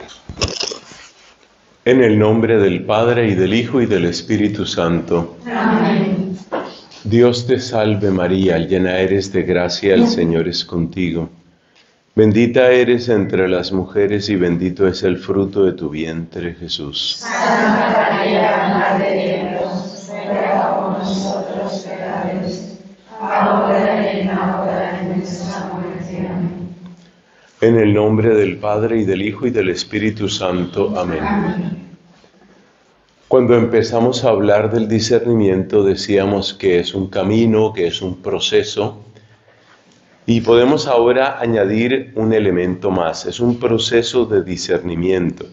En el nombre del Padre, y del Hijo, y del Espíritu Santo. Amén. Dios te salve María, llena eres de gracia, el Señor es contigo. Bendita eres entre las mujeres y bendito es el fruto de tu vientre, Jesús. Santa María, Madre de Dios, ruega por nosotros pecadores, ahora y en la hora de nuestra muerte. Amén. En el nombre del Padre, y del Hijo, y del Espíritu Santo. Amén. Amén. Cuando empezamos a hablar del discernimiento decíamos que es un camino, que es un proceso, y podemos ahora añadir un elemento más, es un proceso de discernimiento.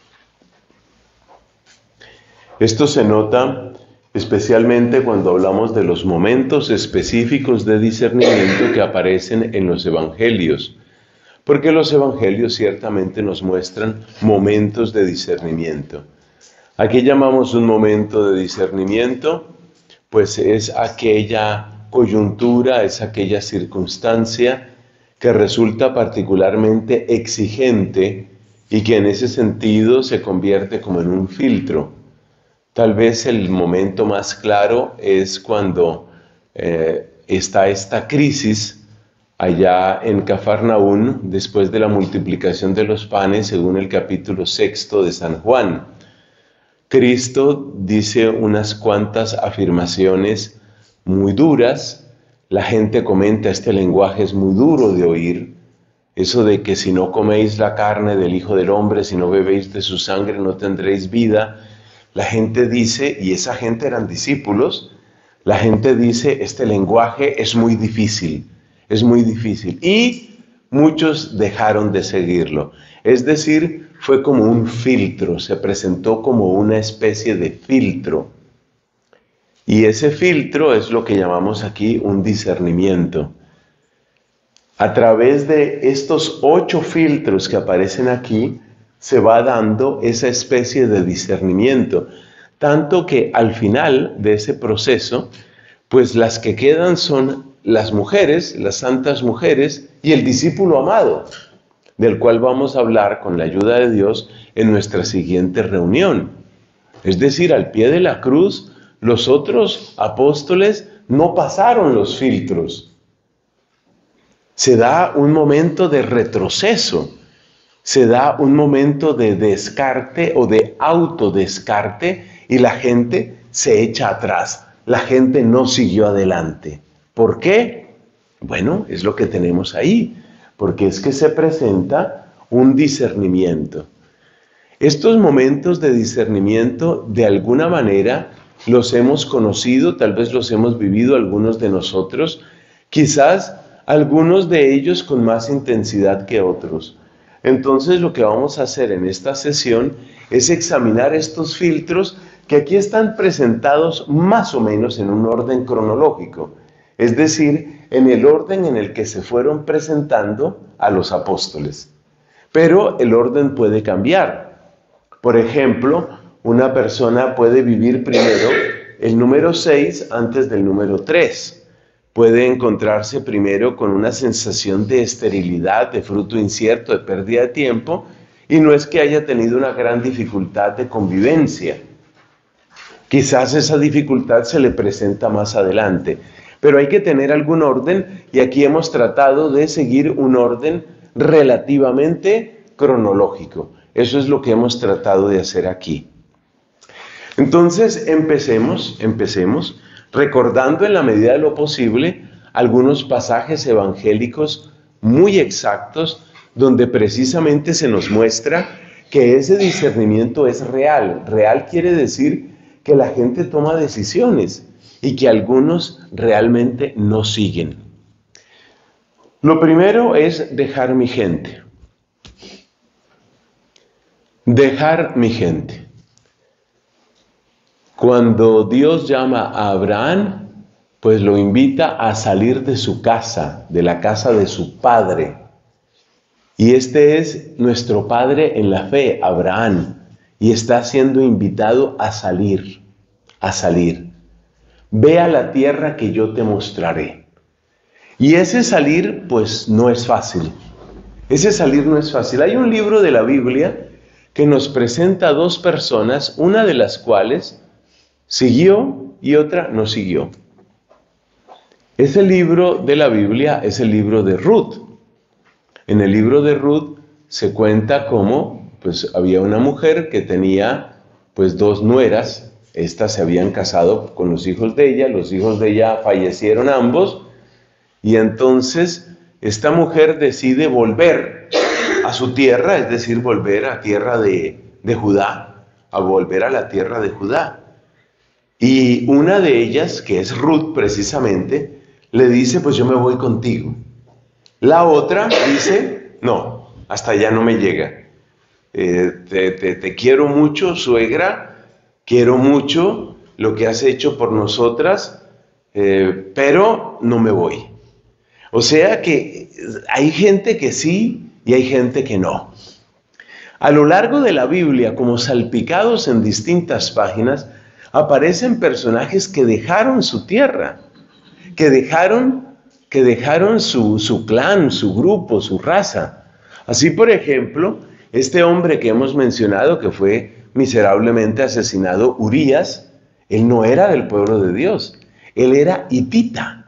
Esto se nota especialmente cuando hablamos de los momentos específicos de discernimiento que aparecen en los evangelios, porque los evangelios ciertamente nos muestran momentos de discernimiento. ¿A qué llamamos un momento de discernimiento? Pues es aquella coyuntura, es aquella circunstancia que resulta particularmente exigente y que en ese sentido se convierte como en un filtro. Tal vez el momento más claro es cuando está esta crisis allá en Cafarnaún, después de la multiplicación de los panes, según el capítulo 6 de San Juan. Cristo dice unas cuantas afirmaciones muy duras. La gente comenta, este lenguaje es muy duro de oír. Eso de que si no coméis la carne del Hijo del Hombre, si no bebéis de su sangre, no tendréis vida. La gente dice, y esa gente eran discípulos, la gente dice, este lenguaje es muy difícil. Y muchos dejaron de seguirlo. Es decir, fue como un filtro, se presentó como una especie de filtro. Y ese filtro es lo que llamamos aquí un discernimiento. A través de estos 8 filtros que aparecen aquí, se va dando esa especie de discernimiento. Tanto que al final de ese proceso, pues las que quedan son las mujeres, las santas mujeres y el discípulo amado, del cual vamos a hablar con la ayuda de Dios en nuestra siguiente reunión. Es decir, al pie de la cruz, los otros apóstoles no pasaron los filtros. Se da un momento de retroceso, se da un momento de descarte o de autodescarte y la gente se echa atrás, la gente no siguió adelante. ¿Por qué? Bueno, es lo que tenemos ahí, porque es que se presenta un discernimiento. Estos momentos de discernimiento, de alguna manera, los hemos conocido, tal vez los hemos vivido algunos de nosotros, quizás algunos de ellos con más intensidad que otros. Entonces, lo que vamos a hacer en esta sesión es examinar estos filtros que aquí están presentados más o menos en un orden cronológico, es decir, en el orden en el que se fueron presentando a los apóstoles. Pero el orden puede cambiar. Por ejemplo, una persona puede vivir primero el número 6 antes del número 3. Puede encontrarse primero con una sensación de esterilidad, de fruto incierto, de pérdida de tiempo, y no es que haya tenido una gran dificultad de convivencia. Quizás esa dificultad se le presenta más adelante, pero hay que tener algún orden, y aquí hemos tratado de seguir un orden relativamente cronológico. Eso es lo que hemos tratado de hacer aquí. Entonces, empecemos recordando en la medida de lo posible algunos pasajes evangélicos muy exactos donde precisamente se nos muestra que ese discernimiento es real. Real quiere decir que la gente toma decisiones y que algunos realmente no siguen. Lo primero es dejar mi gente. Dejar mi gente. Cuando Dios llama a Abraham, pues lo invita a salir de su casa, de la casa de su padre. Y este es nuestro padre en la fe, Abraham, y está siendo invitado a salir, a salir. Ve a la tierra que yo te mostraré. Y ese salir, pues no es fácil. Ese salir no es fácil. Hay un libro de la Biblia que nos presenta a dos personas, una de las cuales siguió y otra no siguió. Ese libro de la Biblia es el libro de Ruth. En el libro de Ruth se cuenta cómo pues, había una mujer que tenía pues, dos nueras. Estas se habían casado con los hijos de ella fallecieron ambos, y entonces esta mujer decide volver a su tierra, es decir, volver a tierra de Judá, a volver a la tierra de Judá. Y una de ellas, que es Ruth precisamente, le dice, pues yo me voy contigo. La otra dice, no, hasta allá no me llega. Te quiero mucho, suegra, quiero mucho lo que has hecho por nosotras, pero no me voy. O sea que hay gente que sí y hay gente que no. A lo largo de la Biblia, como salpicados en distintas páginas, aparecen personajes que dejaron su tierra, que dejaron su clan, su grupo, su raza. Así, por ejemplo, este hombre que hemos mencionado, que fue miserablemente asesinado, Urías, él no era del pueblo de Dios, él era hitita,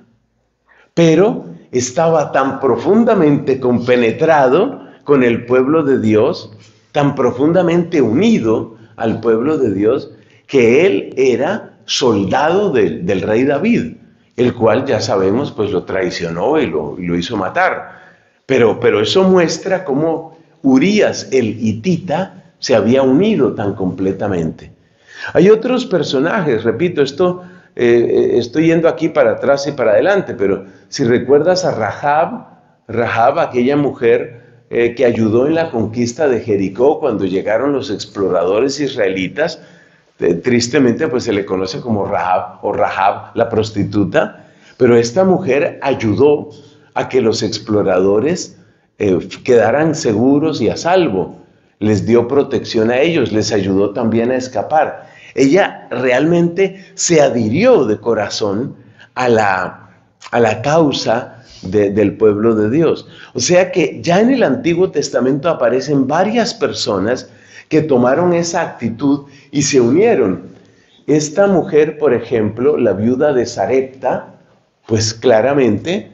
pero estaba tan profundamente compenetrado con el pueblo de Dios, tan profundamente unido al pueblo de Dios, que él era soldado del rey David, el cual ya sabemos pues lo traicionó y lo hizo matar. Pero eso muestra cómo Urías el hitita se había unido tan completamente. Hay otros personajes, repito, estoy yendo aquí para atrás y para adelante, pero si recuerdas a Rahab, aquella mujer que ayudó en la conquista de Jericó cuando llegaron los exploradores israelitas, tristemente pues se le conoce como Rahab la prostituta, pero esta mujer ayudó a que los exploradores quedaran seguros y a salvo, les dio protección a ellos, les ayudó también a escapar. Ella realmente se adhirió de corazón a la causa del pueblo de Dios. O sea que ya en el Antiguo Testamento aparecen varias personas que tomaron esa actitud y se unieron. Esta mujer, por ejemplo, la viuda de Sarepta, pues claramente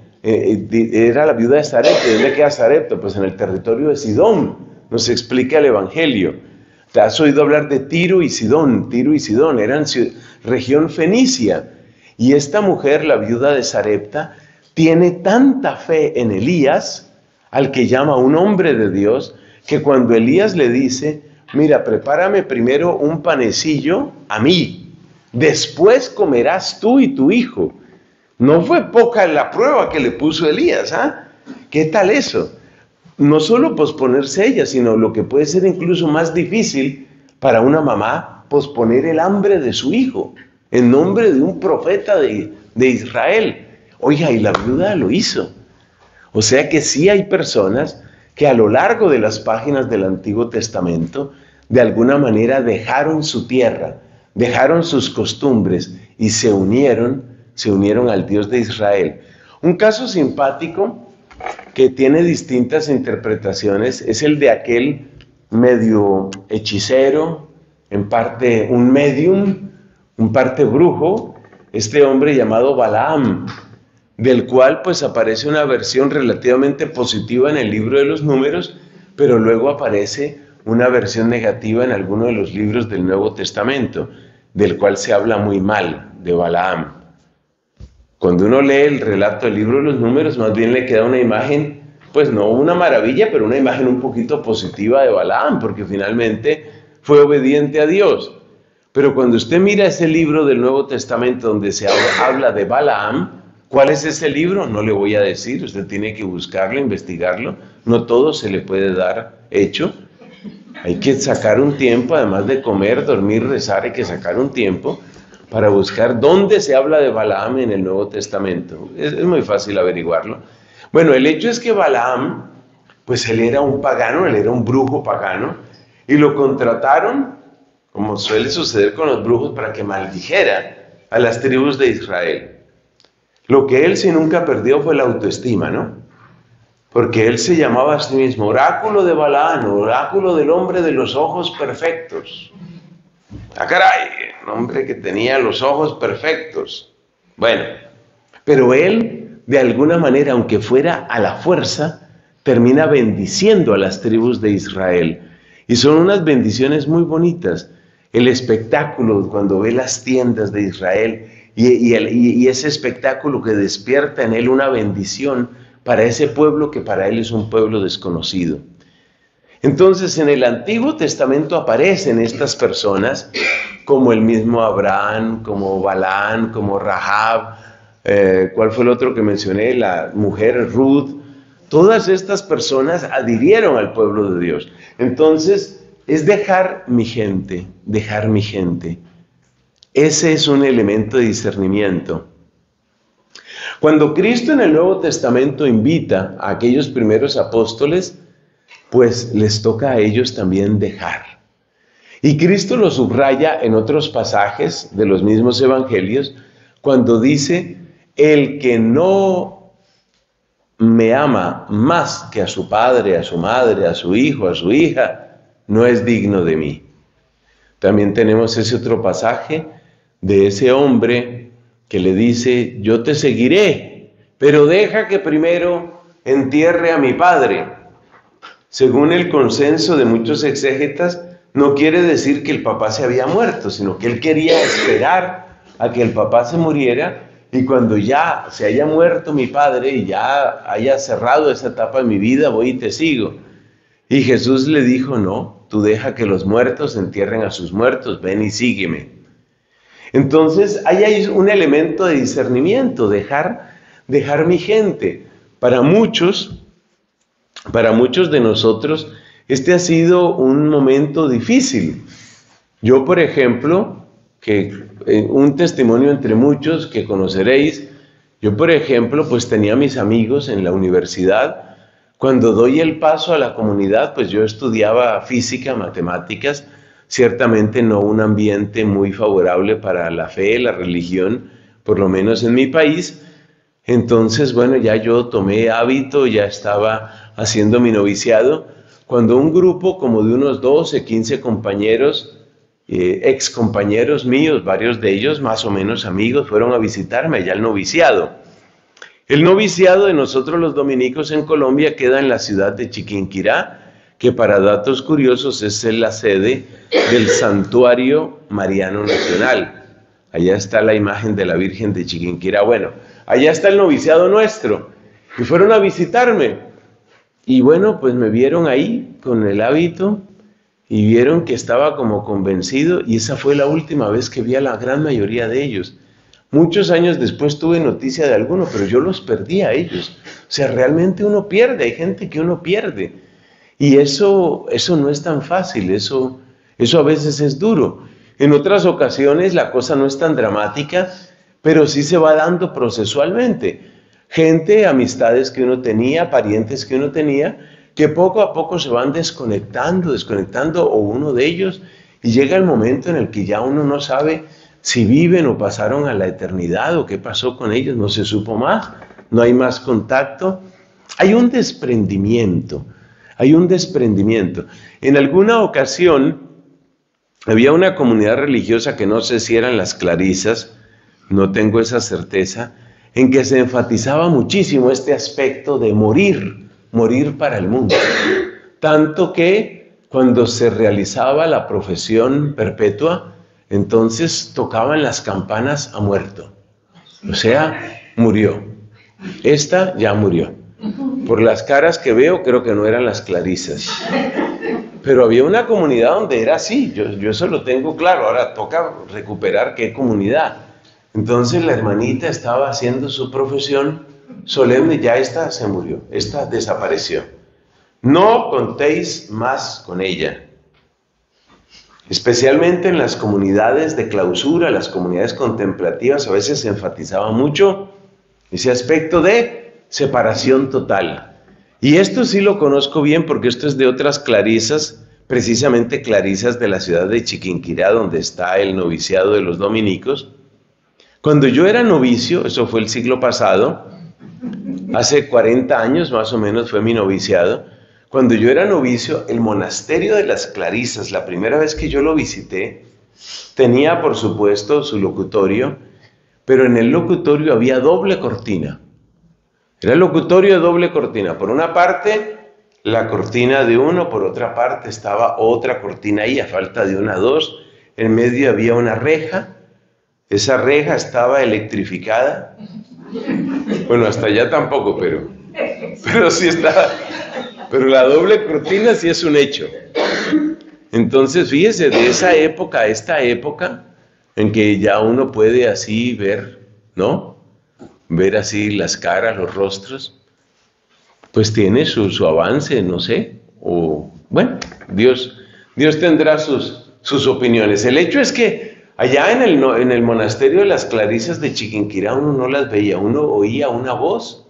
era la viuda de Sarepta. ¿Dónde queda Sarepta? Pues en el territorio de Sidón, nos explica el Evangelio. Te has oído hablar de Tiro y Sidón, eran región fenicia. Y esta mujer, la viuda de Sarepta, tiene tanta fe en Elías, al que llama un hombre de Dios, que cuando Elías le dice, mira, prepárame primero un panecillo a mí, después comerás tú y tu hijo. No fue poca la prueba que le puso Elías, ¿ah? ¿Qué tal eso? No solo posponerse ella, sino lo que puede ser incluso más difícil para una mamá, posponer el hambre de su hijo, en nombre de un profeta de Israel. Oiga, y la viuda lo hizo. O sea que sí hay personas que a lo largo de las páginas del Antiguo Testamento, de alguna manera dejaron su tierra, dejaron sus costumbres y se unieron al Dios de Israel. Un caso simpático que tiene distintas interpretaciones es el de aquel medio hechicero, en parte un medium, en parte brujo, este hombre llamado Balaam, del cual pues aparece una versión relativamente positiva en el libro de los Números, pero luego aparece una versión negativa en alguno de los libros del Nuevo Testamento, del cual se habla muy mal de Balaam. Cuando uno lee el relato del libro de los Números, más bien le queda una imagen, pues no una maravilla, pero una imagen un poquito positiva de Balaam, porque finalmente fue obediente a Dios. Pero cuando usted mira ese libro del Nuevo Testamento donde se habla de Balaam, ¿cuál es ese libro? No le voy a decir, usted tiene que buscarlo, investigarlo. No todo se le puede dar hecho. Hay que sacar un tiempo, además de comer, dormir, rezar, hay que sacar un tiempo para buscar dónde se habla de Balaam en el Nuevo Testamento. Es muy fácil averiguarlo. Bueno, el hecho es que Balaam, pues él era un pagano, él era un brujo pagano, y lo contrataron, como suele suceder con los brujos, para que maldijera a las tribus de Israel. Lo que él sí nunca perdió fue la autoestima, ¿no? porque él se llamaba a sí mismo oráculo de Balaán, oráculo del hombre de los ojos perfectos. ¡Ah, caray! Un hombre que tenía los ojos perfectos. Bueno, pero él, de alguna manera, aunque fuera a la fuerza, termina bendiciendo a las tribus de Israel. Y son unas bendiciones muy bonitas. El espectáculo cuando ve las tiendas de Israel y ese espectáculo que despierta en él una bendición para ese pueblo que para él es un pueblo desconocido. Entonces en el Antiguo Testamento aparecen estas personas como el mismo Abraham, como Balaán, como Rahab, ¿cuál fue el otro que mencioné? La mujer Ruth. Todas estas personas adhirieron al pueblo de Dios. Entonces es dejar mi gente, dejar mi gente. Ese es un elemento de discernimiento. Cuando Cristo en el Nuevo Testamento invita a aquellos primeros apóstoles, pues les toca a ellos también dejar. Y Cristo lo subraya en otros pasajes de los mismos evangelios, cuando dice, el que no me ama más que a su padre, a su madre, a su hijo, a su hija, no es digno de mí. También tenemos ese otro pasaje de ese hombre que le dice, yo te seguiré, pero deja que primero entierre a mi padre. Según el consenso de muchos exégetas, no quiere decir que el papá se había muerto, sino que él quería esperar a que el papá se muriera y cuando ya se haya muerto mi padre y ya haya cerrado esa etapa de mi vida, voy y te sigo. Y Jesús le dijo, no, tú deja que los muertos entierren a sus muertos, ven y sígueme. Entonces, ahí hay un elemento de discernimiento, dejar mi gente. Para muchos de nosotros, este ha sido un momento difícil. Yo, por ejemplo, un testimonio entre muchos que conoceréis, yo, por ejemplo, pues tenía mis amigos en la universidad. Cuando doy el paso a la comunidad, pues yo estudiaba física, matemáticas, ciertamente no un ambiente muy favorable para la fe, la religión, por lo menos en mi país. Entonces, bueno, ya yo tomé hábito, ya estaba haciendo mi noviciado, cuando un grupo como de unos 12, 15 compañeros, ex compañeros míos, varios de ellos más o menos amigos, fueron a visitarme allá al noviciado. El noviciado de nosotros los dominicos en Colombia queda en la ciudad de Chiquinquirá, que para datos curiosos es la sede del Santuario Mariano Nacional. Allá está la imagen de la Virgen de Chiquinquirá. Bueno, allá está el noviciado nuestro. Y fueron a visitarme. Y bueno, pues me vieron ahí con el hábito y vieron que estaba como convencido. Y esa fue la última vez que vi a la gran mayoría de ellos. Muchos años después tuve noticia de alguno, pero yo los perdí a ellos. O sea, realmente uno pierde, hay gente que uno pierde. Y eso no es tan fácil, eso a veces es duro. En otras ocasiones la cosa no es tan dramática, pero sí se va dando procesualmente. Gente, amistades que uno tenía, parientes que uno tenía, que poco a poco se van desconectando, o uno de ellos, y llega el momento en el que ya uno no sabe si viven o pasaron a la eternidad o qué pasó con ellos, no se supo más, no hay más contacto. Hay un desprendimiento. En alguna ocasión había una comunidad religiosa que no sé si eran las clarisas, no tengo esa certeza, en que se enfatizaba muchísimo este aspecto de morir para el mundo. Tanto que cuando se realizaba la profesión perpetua, entonces tocaban las campanas a muerto. O sea, murió. Esta ya murió. Por las caras que veo, creo que no eran las clarisas. Pero había una comunidad donde era así, yo eso lo tengo claro. Ahora toca recuperar qué comunidad. Entonces la hermanita estaba haciendo su profesión solemne, ya esta se murió, esta desapareció. No contéis más con ella. Especialmente en las comunidades de clausura, las comunidades contemplativas, a veces se enfatizaba mucho ese aspecto de separación total. Y esto sí lo conozco bien porque esto es de otras clarisas, precisamente clarisas de la ciudad de Chiquinquirá, donde está el noviciado de los dominicos. Cuando yo era novicio, eso fue el siglo pasado, Hace 40 años más o menos fue mi noviciado. Cuando yo era novicio, el monasterio de las Clarisas, la primera vez que yo lo visité, tenía por supuesto su locutorio, pero en el locutorio había doble cortina. Era el locutorio de doble cortina. Por una parte, la cortina de uno, por otra parte estaba otra cortina ahí, a falta de una, dos. En medio había una reja. Esa reja estaba electrificada. Bueno, hasta allá tampoco, pero sí estaba. Pero la doble cortina sí es un hecho. Entonces, fíjese, de esa época a esta época, en que ya uno puede así ver, ¿no? Ver así las caras, los rostros, pues tiene su avance, no sé. O, bueno, Dios tendrá sus opiniones. El hecho es que allá en el monasterio de las Clarisas de Chiquinquirá uno no las veía, uno oía una voz.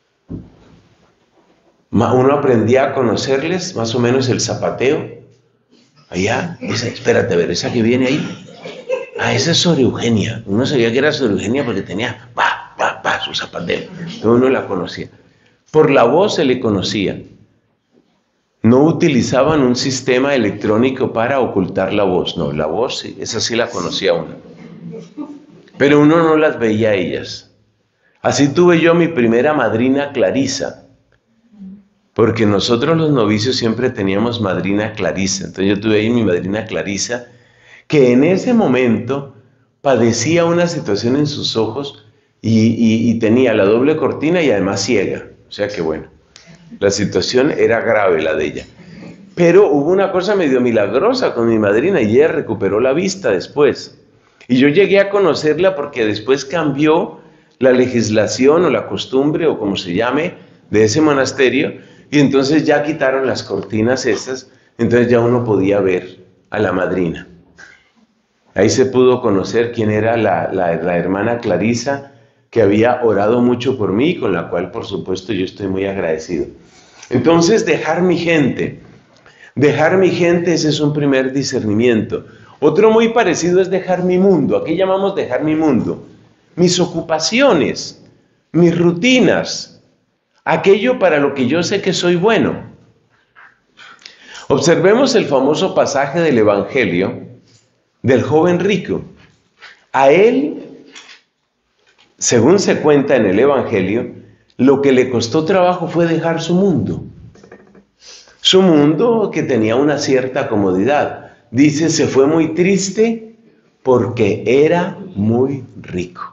Uno aprendía a conocerles, más o menos el zapateo. Allá, espérate a ver, esa que viene ahí. Ah, esa es Sor Eugenia. Uno sabía que era Sor Eugenia porque tenía su zapateo. Pero uno la conocía. Por la voz se le conocía. No utilizaban un sistema electrónico para ocultar la voz. No, la voz, sí, esa sí la conocía uno. Pero uno no las veía a ellas. Así tuve yo mi primera madrina Clarisa. Porque nosotros los novicios siempre teníamos madrina Clarisa. Entonces yo tuve ahí mi madrina Clarisa, que en ese momento padecía una situación en sus ojos y tenía la doble cortina y además ciega. O sea que bueno, la situación era grave la de ella. Pero hubo una cosa medio milagrosa con mi madrina y ella recuperó la vista después. Y yo llegué a conocerla porque después cambió la legislación o la costumbre o como se llame de ese monasterio. Y entonces ya quitaron las cortinas esas, entonces ya uno podía ver a la madrina. Ahí se pudo conocer quién era la hermana Clarisa, que había orado mucho por mí, con la cual por supuesto yo estoy muy agradecido. Entonces dejar mi gente, ese es un primer discernimiento. Otro muy parecido es dejar mi mundo. ¿A qué llamamos dejar mi mundo? Mis ocupaciones, mis rutinas, aquello para lo que yo sé que soy bueno. Observemos el famoso pasaje del Evangelio del joven rico. A él, según se cuenta en el Evangelio, lo que le costó trabajo fue dejar su mundo. Su mundo que tenía una cierta comodidad. Dice, se fue muy triste porque era muy rico.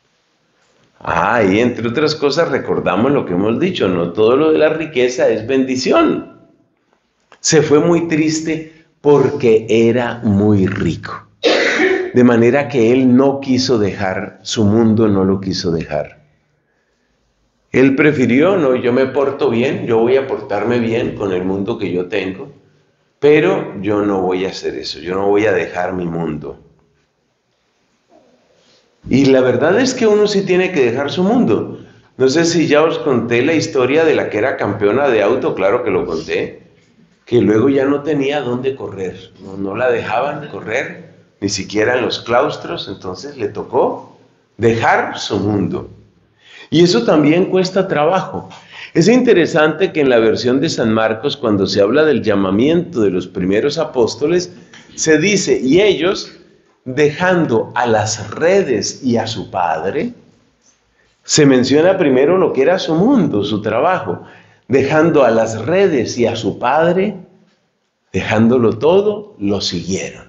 Y entre otras cosas recordamos lo que hemos dicho, no todo lo de la riqueza es bendición. Se fue muy triste porque era muy rico. De manera que él no quiso dejar su mundo, no lo quiso dejar. Él prefirió, no, yo me porto bien, yo voy a portarme bien con el mundo que yo tengo, pero yo no voy a hacer eso, yo no voy a dejar mi mundo. Y la verdad es que uno sí tiene que dejar su mundo. No sé si ya os conté la historia de la que era campeona de auto, claro que lo conté, que luego ya no tenía dónde correr, no la dejaban correr, ni siquiera en los claustros, entonces le tocó dejar su mundo. Y eso también cuesta trabajo. Es interesante que en la versión de San Marcos, cuando se habla del llamamiento de los primeros apóstoles, se dice, y ellos, dejando a las redes y a su padre, se menciona primero lo que era su mundo, su trabajo, dejando a las redes y a su padre, dejándolo todo, lo siguieron.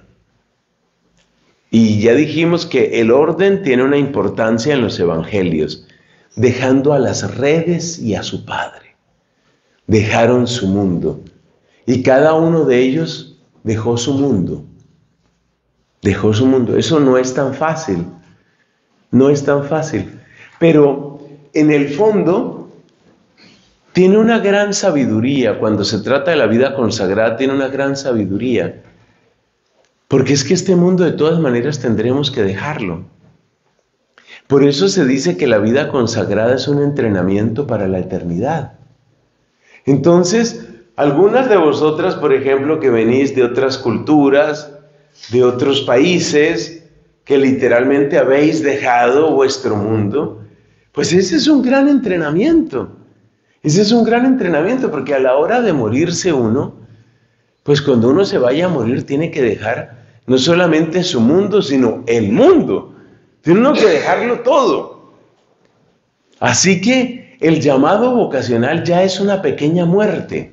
Y ya dijimos que el orden tiene una importancia en los evangelios, dejando a las redes y a su padre, dejaron su mundo, y cada uno de ellos dejó su mundo. Dejó su mundo. Eso no es tan fácil. No es tan fácil. Pero en el fondo tiene una gran sabiduría. Cuando se trata de la vida consagrada, tiene una gran sabiduría. Porque es que este mundo de todas maneras tendremos que dejarlo. Por eso se dice que la vida consagrada es un entrenamiento para la eternidad. Entonces, algunas de vosotras, por ejemplo, que venís de otras culturas, de otros países, que literalmente habéis dejado vuestro mundo, Pues ese es un gran entrenamiento. Ese es un gran entrenamiento porque a la hora de morirse uno, pues cuando uno se vaya a morir tiene que dejar no solamente su mundo, sino el mundo. Tiene uno que dejarlo todo. Así que el llamado vocacional ya es una pequeña muerte.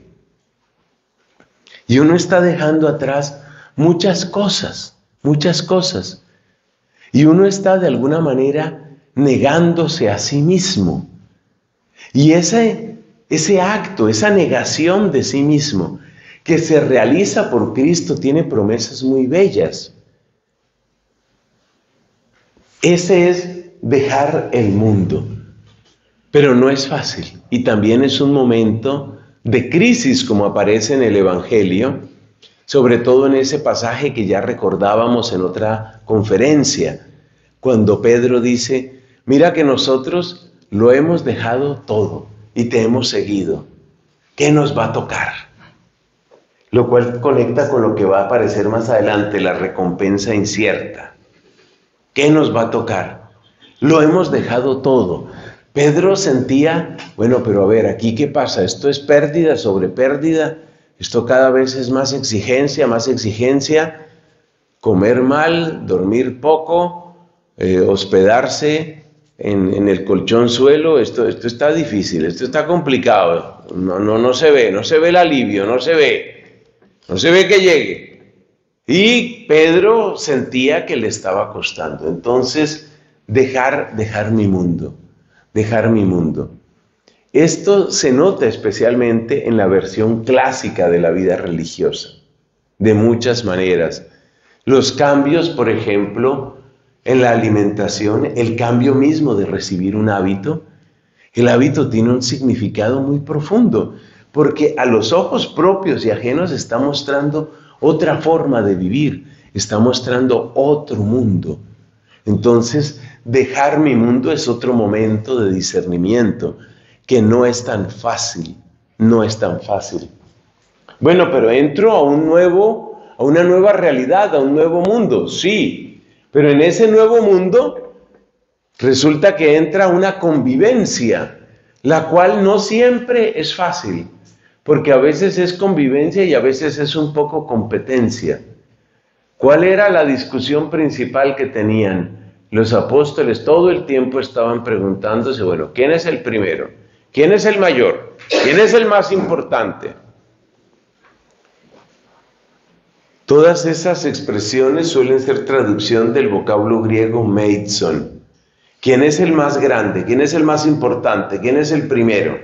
Y uno está dejando atrás muchas cosas. Y uno está de alguna manera negándose a sí mismo. Y ese acto, esa negación de sí mismo que se realiza por Cristo tiene promesas muy bellas. Ese es dejar el mundo. Pero no es fácil. Y también es un momento de crisis, como aparece en el Evangelio, sobre todo en ese pasaje que ya recordábamos en otra conferencia, cuando Pedro dice, mira que nosotros lo hemos dejado todo y te hemos seguido. ¿Qué nos va a tocar? Lo cual conecta con lo que va a aparecer más adelante, la recompensa incierta. ¿Qué nos va a tocar? Lo hemos dejado todo. Pedro sentía, bueno, pero a ver, ¿aquí qué pasa? ¿Esto es pérdida sobre pérdida? ¿Esto cada vez es más exigencia? ¿Comer mal, dormir poco, hospedarse en el colchonzuelo? Esto está difícil, esto está complicado. No se ve el alivio, no se ve que llegue. Y Pedro sentía que le estaba costando. Entonces, dejar mi mundo. Esto se nota especialmente en la versión clásica de la vida religiosa, de muchas maneras. Los cambios, por ejemplo, en la alimentación, el cambio mismo de recibir un hábito, el hábito tiene un significado muy profundo, porque a los ojos propios y ajenos está mostrando otra forma de vivir, está mostrando otro mundo. Entonces, dejar mi mundo es otro momento de discernimiento que no es tan fácil. Bueno, pero entro a una nueva realidad, a un nuevo mundo, sí, pero en ese nuevo mundo resulta que entra una convivencia, la cual no siempre es fácil, porque a veces es convivencia y a veces es un poco competencia. ¿Cuál era la discusión principal que tenían? Los apóstoles todo el tiempo estaban preguntándose, bueno, ¿quién es el primero? ¿Quién es el mayor? ¿Quién es el más importante? Todas esas expresiones suelen ser traducción del vocablo griego meitson. ¿Quién es el más grande? ¿Quién es el más importante? ¿Quién es el primero?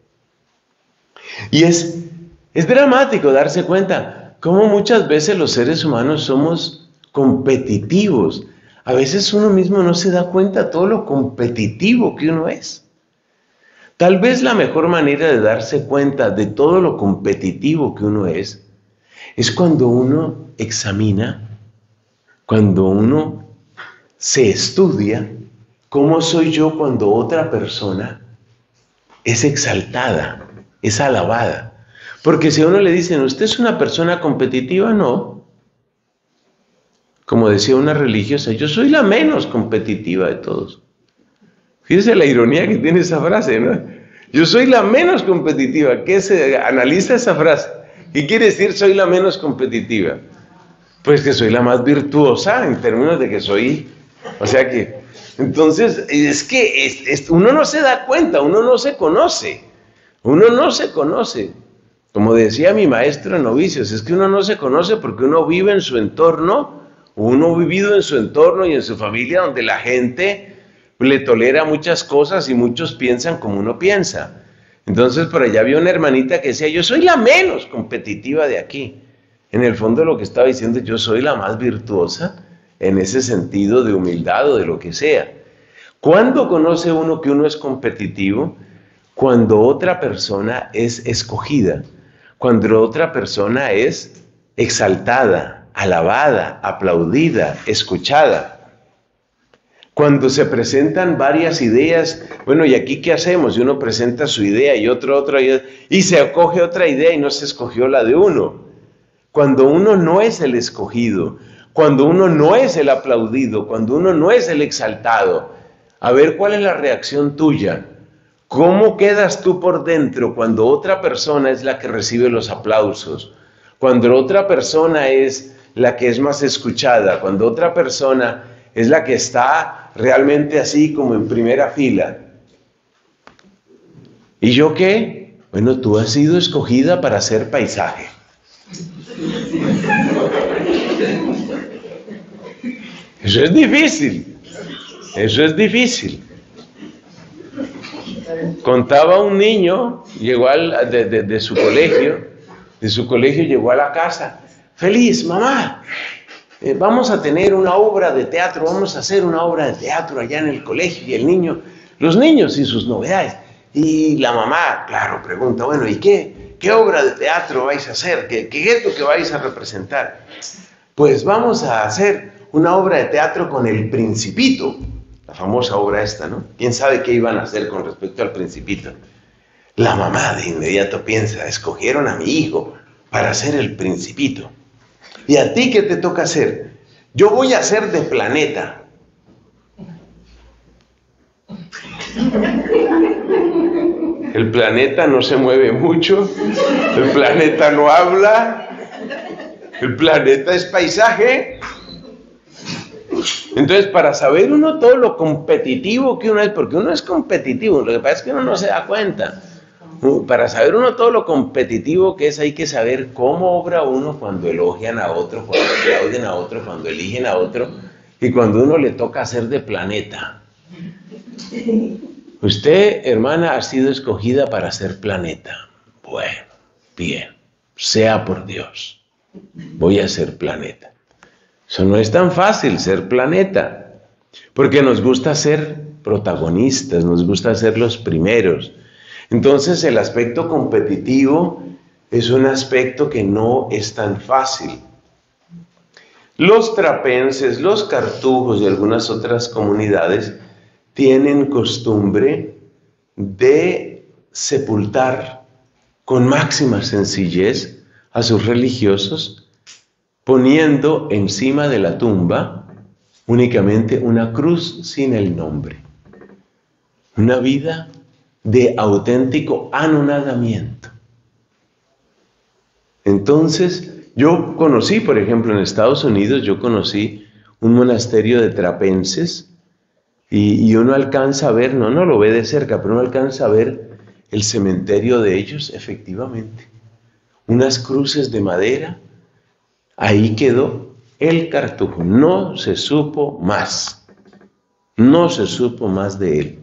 Y es dramático darse cuenta cómo muchas veces los seres humanos somos competitivos. A veces uno mismo no se da cuenta de todo lo competitivo que uno es. Tal vez la mejor manera de darse cuenta de todo lo competitivo que uno es cuando uno examina, cuando uno se estudia cómo soy yo cuando otra persona es exaltada, es alabada. Porque si a uno le dicen, ¿usted es una persona competitiva? No. Como decía una religiosa, yo soy la menos competitiva de todos. Fíjese la ironía que tiene esa frase, ¿no? Yo soy la menos competitiva. ¿Qué se analiza esa frase? ¿Qué quiere decir soy la menos competitiva? Pues que soy la más virtuosa en términos de que soy... O sea que... Entonces, es que uno no se da cuenta, uno no se conoce. Como decía mi maestro en novicios, es que uno no se conoce porque uno vive en su entorno, uno ha vivido en su entorno y en su familia donde la gente le tolera muchas cosas y muchos piensan como uno piensa. Entonces por allá había una hermanita que decía, yo soy la menos competitiva de aquí. En el fondo lo que estaba diciendo, yo soy la más virtuosa en ese sentido de humildad o de lo que sea. ¿Cuándo conoce uno que uno es competitivo? Cuando otra persona es escogida, cuando otra persona es exaltada, alabada, aplaudida, escuchada. Cuando se presentan varias ideas, bueno, ¿y aquí qué hacemos? Y uno presenta su idea y otra idea, y se acoge otra idea y no se escogió la de uno. Cuando uno no es el escogido, cuando uno no es el aplaudido, cuando uno no es el exaltado, A ver cuál es la reacción tuya. ¿Cómo quedas tú por dentro cuando otra persona es la que recibe los aplausos? Cuando otra persona es la que es más escuchada, cuando otra persona es la que está realmente así como en primera fila. ¿Y yo qué? Bueno, tú has sido escogida para hacer paisaje. Eso es difícil. Eso es difícil. Contaba un niño, llegó de su colegio llegó a la casa. Feliz, mamá, vamos a tener una obra de teatro, vamos a hacer una obra de teatro allá en el colegio. Y el niño, los niños y sus novedades. Y la mamá, claro, pregunta, bueno, ¿y qué obra de teatro vais a hacer? ¿Qué es lo que vais a representar? Pues vamos a hacer una obra de teatro con El Principito, la famosa obra esta, ¿no? ¿Quién sabe qué iban a hacer con respecto al Principito? La mamá de inmediato piensa, escogieron a mi hijo para hacer El Principito. ¿Y a ti qué te toca hacer? Yo voy a hacer de Planeta. El planeta no se mueve mucho, el planeta no habla, el planeta es paisaje. Entonces, para saber uno todo lo competitivo que uno es, porque uno es competitivo, lo que pasa es que uno no se da cuenta. Para saber uno todo lo competitivo que es, hay que saber cómo obra uno cuando elogian a otro, cuando aplauden a otro, cuando eligen a otro, y cuando uno le toca hacer de Planeta. Usted, hermana, ha sido escogida para ser Planeta. Bueno, bien, sea por Dios, voy a ser Planeta. Eso no es tan fácil, ser Planeta, porque nos gusta ser protagonistas, nos gusta ser los primeros. Entonces el aspecto competitivo es un aspecto que no es tan fácil. Los trapenses, los cartujos y algunas otras comunidades tienen costumbre de sepultar con máxima sencillez a sus religiosos, poniendo encima de la tumba únicamente una cruz sin el nombre. Una vida de auténtico anonadamiento. Entonces, yo conocí, por ejemplo, en Estados Unidos, yo conocí un monasterio de trapenses y uno alcanza a ver, no lo ve de cerca, pero uno alcanza a ver el cementerio de ellos, efectivamente. Unas cruces de madera, ahí quedó el cartujo, no se supo más. No se supo más de él.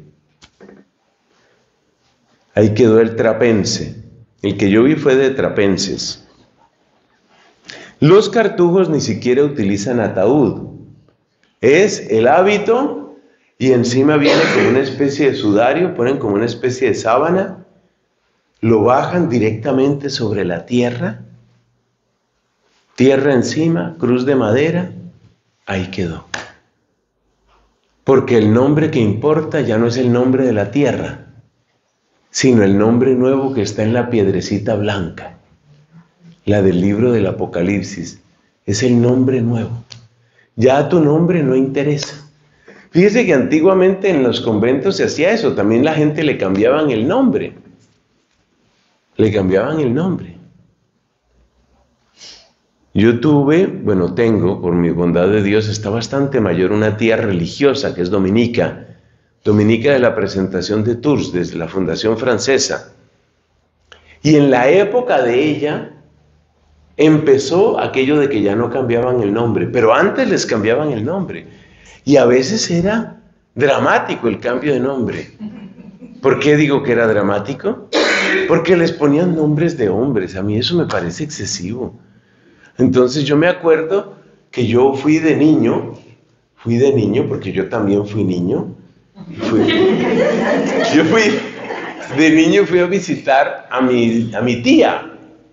Ahí quedó el trapense. El que yo vi fue de trapenses. Los cartujos ni siquiera utilizan ataúd. Es el hábito y encima viene como una especie de sudario, ponen como una especie de sábana, lo bajan directamente sobre la tierra, tierra encima, cruz de madera, ahí quedó. Porque el nombre que importa ya no es el nombre de la tierra, sino el nombre nuevo que está en la piedrecita blanca, la del libro del Apocalipsis. Es el nombre nuevo. Ya tu nombre no interesa. Fíjese que antiguamente en los conventos se hacía eso, también la gente le cambiaban el nombre. Le cambiaban el nombre. Yo tengo, por mi bondad de Dios, está bastante mayor, una tía religiosa que es dominica de la Presentación de Tours, desde la Fundación Francesa. Y en la época de ella empezó aquello de que ya no cambiaban el nombre, pero antes les cambiaban el nombre. Y a veces era dramático el cambio de nombre. ¿Por qué digo que era dramático? Porque les ponían nombres de hombres. A mí eso me parece excesivo. Entonces yo me acuerdo que yo fui de niño porque yo también fui niño. Yo fui de niño, fui a visitar a mi tía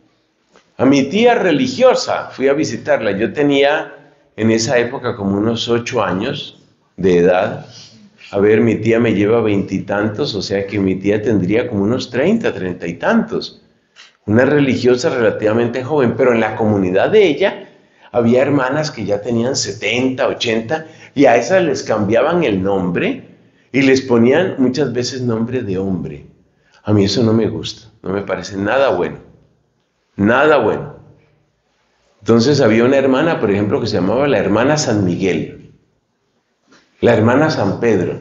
religiosa, fui a visitarla. Yo tenía en esa época como unos 8 años de edad. A ver, mi tía me lleva 20 y tantos, o sea que mi tía tendría como unos 30 y tantos. Una religiosa relativamente joven, pero en la comunidad de ella había hermanas que ya tenían 70, 80, y a esas les cambiaban el nombre Y les ponían muchas veces nombre de hombre. A mí eso no me gusta, no me parece nada bueno. Nada bueno. Entonces había una hermana, por ejemplo, que se llamaba la hermana San Miguel. La hermana San Pedro.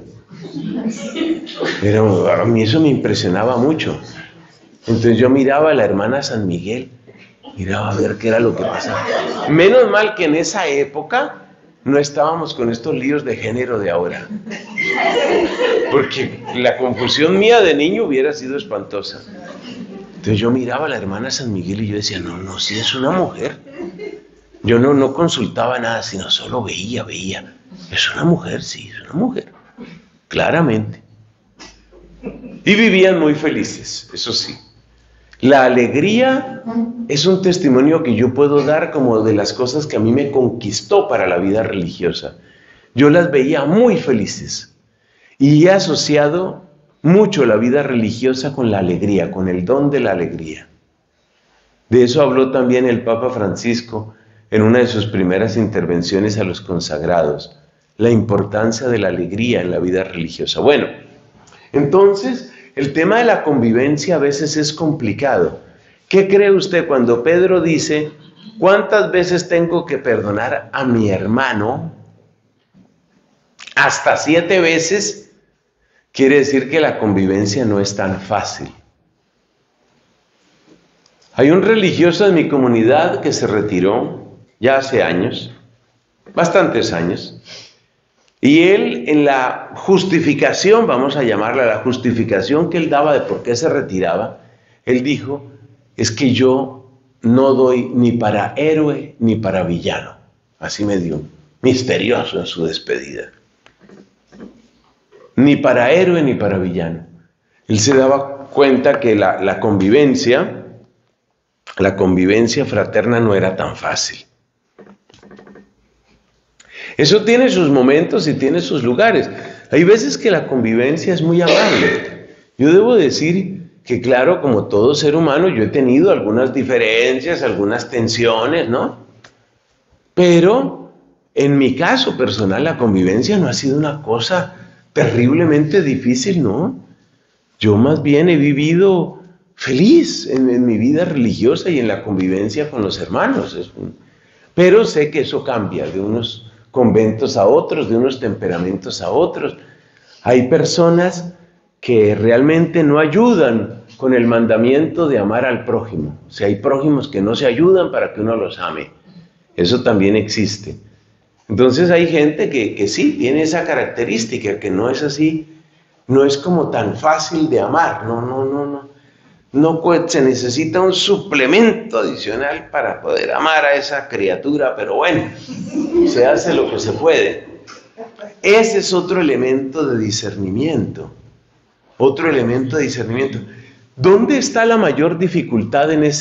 Pero a mí eso me impresionaba mucho. Entonces yo miraba a la hermana San Miguel, miraba a ver qué era lo que pasaba. Menos mal que en esa época no estábamos con estos líos de género de ahora. Porque la confusión mía de niño hubiera sido espantosa. Entonces yo miraba a la hermana San Miguel y yo decía, no, sí es una mujer. Yo no consultaba nada, sino solo veía. Es una mujer, sí, es una mujer. Claramente. Y vivían muy felices, eso sí. La alegría es un testimonio que yo puedo dar como de las cosas que a mí me conquistó para la vida religiosa. Yo las veía muy felices y he asociado mucho la vida religiosa con la alegría, con el don de la alegría. De eso habló también el Papa Francisco en una de sus primeras intervenciones a los consagrados, la importancia de la alegría en la vida religiosa. Bueno, entonces el tema de la convivencia a veces es complicado. ¿Qué cree usted cuando Pedro dice, ¿cuántas veces tengo que perdonar a mi hermano? Hasta 7 veces. Quiere decir que la convivencia no es tan fácil. Hay un religioso en mi comunidad que se retiró ya hace años, bastantes años, y él en la justificación, vamos a llamarla la justificación que él daba de por qué se retiraba, él dijo, es que yo no doy ni para héroe ni para villano. Así me dio, misterioso en su despedida. Ni para héroe ni para villano. Él se daba cuenta que la convivencia fraterna no era tan fácil. Eso tiene sus momentos y tiene sus lugares. Hay veces que la convivencia es muy amable. Yo debo decir que, claro, como todo ser humano, yo he tenido algunas diferencias, algunas tensiones, ¿no? Pero en mi caso personal, la convivencia no ha sido una cosa terriblemente difícil, ¿no? Yo más bien he vivido feliz en mi vida religiosa y en la convivencia con los hermanos. Pero sé que eso cambia de unos conventos a otros, de unos temperamentos a otros. Hay personas que realmente no ayudan con el mandamiento de amar al prójimo. O sea, hay prójimos que no se ayudan para que uno los ame. Eso también existe. Entonces hay gente que sí tiene esa característica, que no es así, no es como tan fácil de amar, no se necesita un suplemento adicional para poder amar a esa criatura, pero bueno, se hace lo que se puede. Ese es otro elemento de discernimiento, ¿Dónde está la mayor dificultad en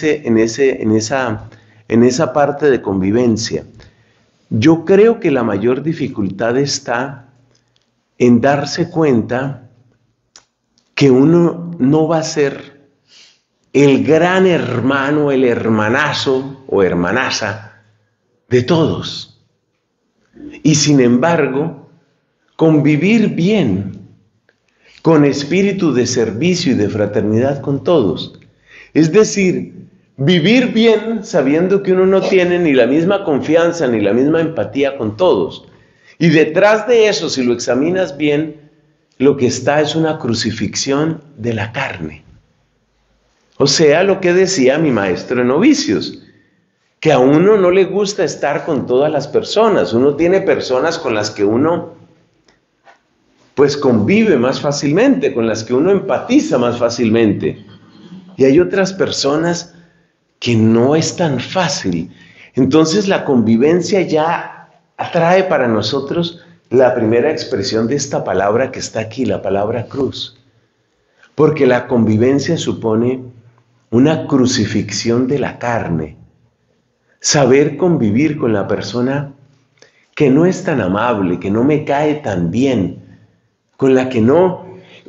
esa parte de convivencia? Yo creo que la mayor dificultad está en darse cuenta que uno no va a ser el gran hermano, el hermanazo o hermanaza de todos. Y sin embargo, convivir bien, con espíritu de servicio y de fraternidad con todos. Es decir, vivir bien sabiendo que uno no tiene ni la misma confianza ni la misma empatía con todos. Y detrás de eso, si lo examinas bien, lo que está es una crucifixión de la carne. O sea, lo que decía mi maestro en novicios, que a uno no le gusta estar con todas las personas. Uno tiene personas con las que uno pues convive más fácilmente, con las que uno empatiza más fácilmente. Y hay otras personas que no es tan fácil. Entonces la convivencia ya atrae para nosotros la primera expresión de esta palabra que está aquí, la palabra cruz. Porque la convivencia supone una crucifixión de la carne. Saber convivir con la persona que no es tan amable, que no me cae tan bien, con la que no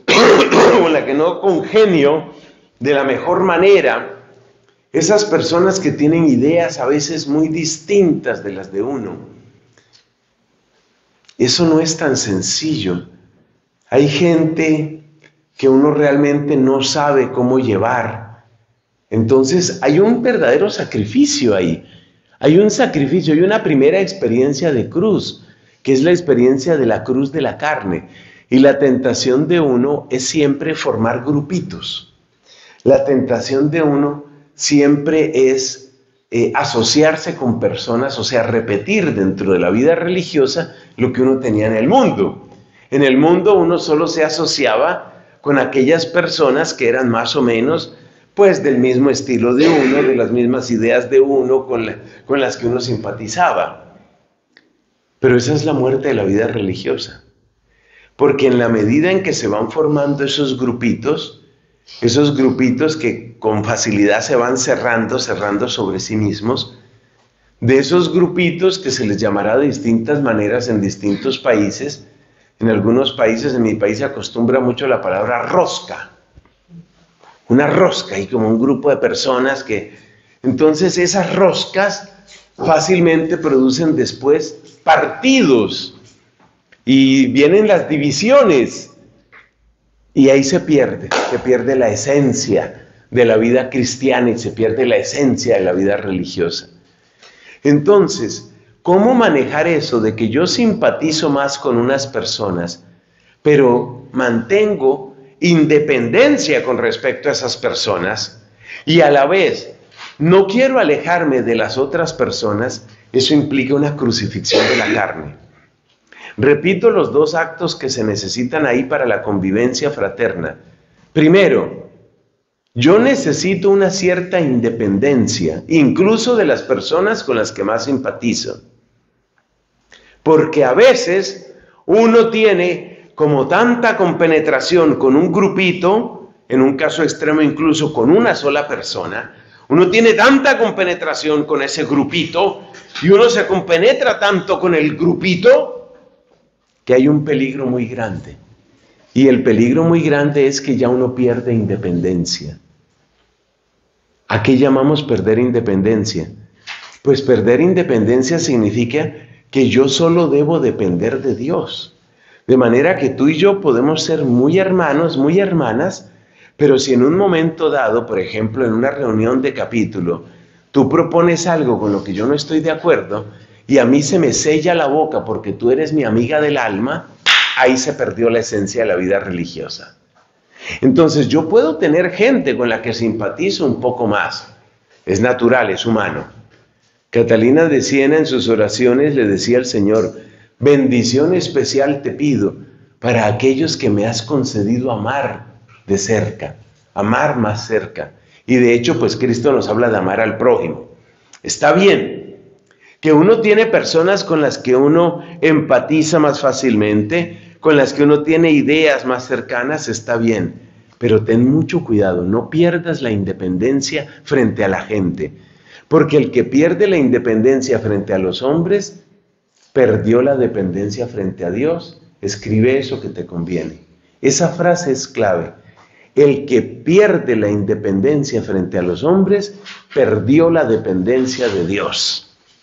congenio de la mejor manera. Esas personas que tienen ideas a veces muy distintas de las de uno. Eso no es tan sencillo. Hay gente que uno realmente no sabe cómo llevar. Entonces hay un verdadero sacrificio ahí. Hay un sacrificio, hay una primera experiencia de cruz, que es la experiencia de la cruz de la carne. Y la tentación de uno es siempre formar grupitos. La tentación de uno siempre es asociarse con personas, o sea, repetir dentro de la vida religiosa lo que uno tenía en el mundo. En el mundo uno solo se asociaba con aquellas personas que eran más o menos pues del mismo estilo de uno, de las mismas ideas de uno, con las que uno simpatizaba. Pero esa es la muerte de la vida religiosa. Porque en la medida en que se van formando esos grupitos que con facilidad se van cerrando sobre sí mismos, de esos grupitos que se les llamará de distintas maneras en distintos países, en algunos países, en mi país se acostumbra mucho la palabra rosca. Una rosca y como un grupo de personas que... Entonces esas roscas fácilmente producen después partidos y vienen las divisiones y ahí se pierde la esencia de la vida cristiana y se pierde la esencia de la vida religiosa. Entonces, ¿cómo manejar eso de que yo simpatizo más con unas personas, pero mantengo independencia con respecto a esas personas y a la vez no quiero alejarme de las otras personas? Eso implica una crucifixión de la carne. Repito los dos actos que se necesitan ahí para la convivencia fraterna. Primero, yo necesito una cierta independencia, incluso de las personas con las que más simpatizo. Porque a veces uno tiene como tanta compenetración con un grupito, en un caso extremo incluso con una sola persona, uno tiene tanta compenetración con ese grupito y uno se compenetra tanto con el grupito que hay un peligro muy grande. Y el peligro muy grande es que ya uno pierde independencia. ¿A qué llamamos perder independencia? Pues perder independencia significa que yo solo debo depender de Dios. De manera que tú y yo podemos ser muy hermanos, muy hermanas, pero si en un momento dado, por ejemplo, en una reunión de capítulo, tú propones algo con lo que yo no estoy de acuerdo y a mí se me sella la boca porque tú eres mi amiga del alma, ahí se perdió la esencia de la vida religiosa. Entonces yo puedo tener gente con la que simpatizo un poco más. Es natural, es humano. Catalina de Siena en sus oraciones le decía al Señor: bendición especial te pido para aquellos que me has concedido amar de cerca, amar más cerca. Y de hecho, pues Cristo nos habla de amar al prójimo. Está bien que uno tiene personas con las que uno empatiza más fácilmente, con las que uno tiene ideas más cercanas, está bien. Pero ten mucho cuidado, no pierdas la independencia frente a la gente. Porque el que pierde la independencia frente a los hombres, perdió la dependencia frente a Dios. Escribe eso que te conviene. Esa frase es clave. El que pierde la independencia frente a los hombres, perdió la dependencia de Dios.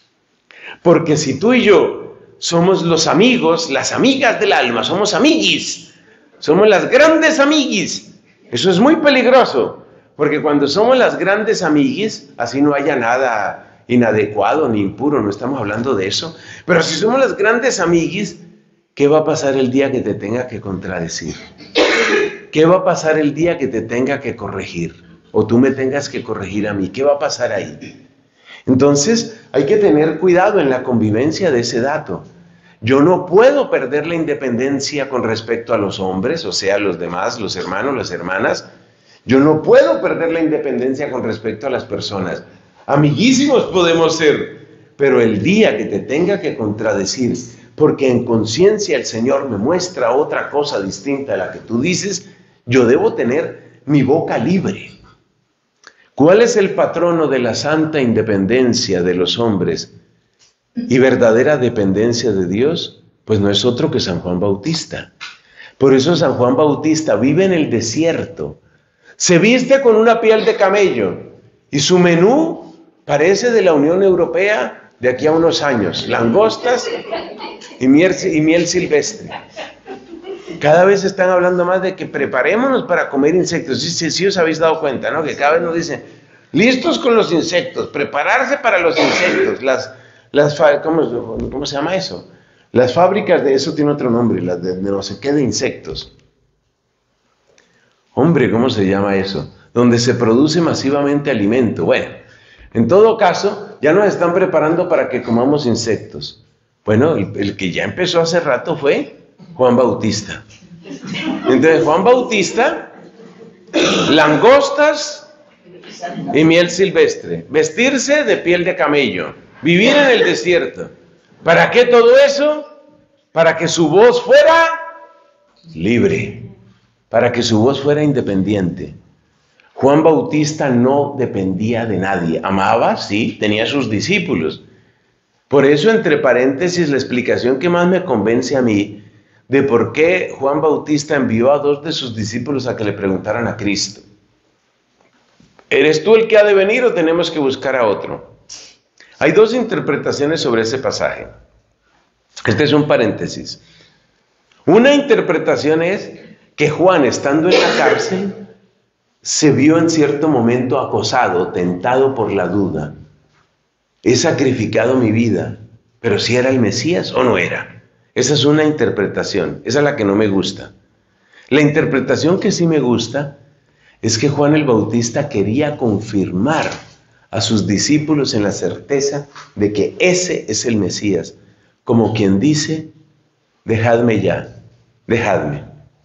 Porque si tú y yo somos los amigos, las amigas del alma, somos amiguis, somos las grandes amiguis, eso es muy peligroso. Porque cuando somos las grandes amiguis, así no haya nada inadecuado ni impuro, no estamos hablando de eso. Pero si somos las grandes amiguis, ¿qué va a pasar el día que te tenga que contradecir? ¿Qué va a pasar el día que te tenga que corregir? O tú me tengas que corregir a mí. ¿Qué va a pasar ahí? Entonces, hay que tener cuidado en la convivencia de ese dato. Yo no puedo perder la independencia con respecto a los hombres, o sea, los demás, los hermanos, las hermanas. Yo no puedo perder la independencia con respecto a las personas. Amiguísimos podemos ser, pero el día que te tenga que contradecir, porque en conciencia el Señor me muestra otra cosa distinta a la que tú dices, yo debo tener mi boca libre. ¿Cuál es el patrono de la santa independencia de los hombres y verdadera dependencia de Dios? Pues no es otro que San Juan Bautista. Por eso San Juan Bautista vive en el desierto, se viste con una piel de camello y su menú parece de la Unión Europea de aquí a unos años: langostas y miel silvestre. Cada vez están hablando más de que preparémonos para comer insectos. Sí os habéis dado cuenta, ¿no? Que cada vez nos dicen, listos con los insectos, prepararse para los insectos. ¿Cómo se llama eso? Las fábricas de eso tiene otro nombre, las de no sé qué de insectos. Hombre, ¿cómo se llama eso? Donde se produce masivamente alimento. Bueno, en todo caso, ya nos están preparando para que comamos insectos. Bueno, el que ya empezó hace rato fue Juan Bautista. Entonces, Juan Bautista, langostas y miel silvestre, vestirse de piel de camello, vivir en el desierto. ¿Para qué todo eso? Para que su voz fuera libre, para que su voz fuera independiente. Juan Bautista no dependía de nadie. Amaba, sí, tenía sus discípulos. Por eso, entre paréntesis, la explicación que más me convence a mí de por qué Juan Bautista envió a 2 de sus discípulos a que le preguntaran a Cristo. ¿Eres tú el que ha de venir o tenemos que buscar a otro? Hay 2 interpretaciones sobre ese pasaje. Este es un paréntesis. Una interpretación es que Juan, estando en la cárcel, se vio en cierto momento acosado, tentado por la duda. He sacrificado mi vida, pero si era el Mesías o no era. Esa es una interpretación, esa es la que no me gusta. La interpretación que sí me gusta es que Juan el Bautista quería confirmar a sus discípulos en la certeza de que ese es el Mesías, como quien dice, dejadme ya, dejadme.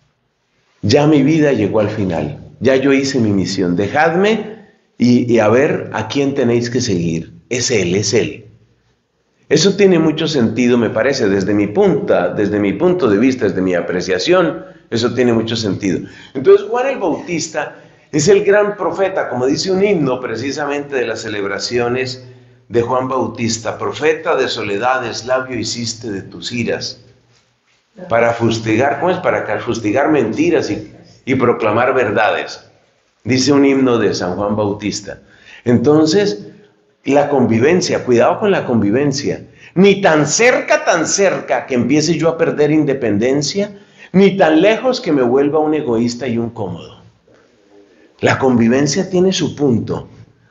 Ya mi vida llegó al final, ya yo hice mi misión, dejadme y a ver a quién tenéis que seguir. Es Él, es Él. Eso tiene mucho sentido, me parece, desde mi punto de vista, desde mi apreciación, eso tiene mucho sentido. Entonces, Juan el Bautista es el gran profeta, como dice un himno precisamente de las celebraciones de Juan Bautista. Profeta de soledades, labio hiciste de tus iras, para fustigar, ¿cómo es? Para fustigar mentiras y proclamar verdades. Dice un himno de San Juan Bautista. Entonces, la convivencia, cuidado con la convivencia. Ni tan cerca que empiece yo a perder independencia, ni tan lejos que me vuelva un egoísta y un cómodo. La convivencia tiene su punto,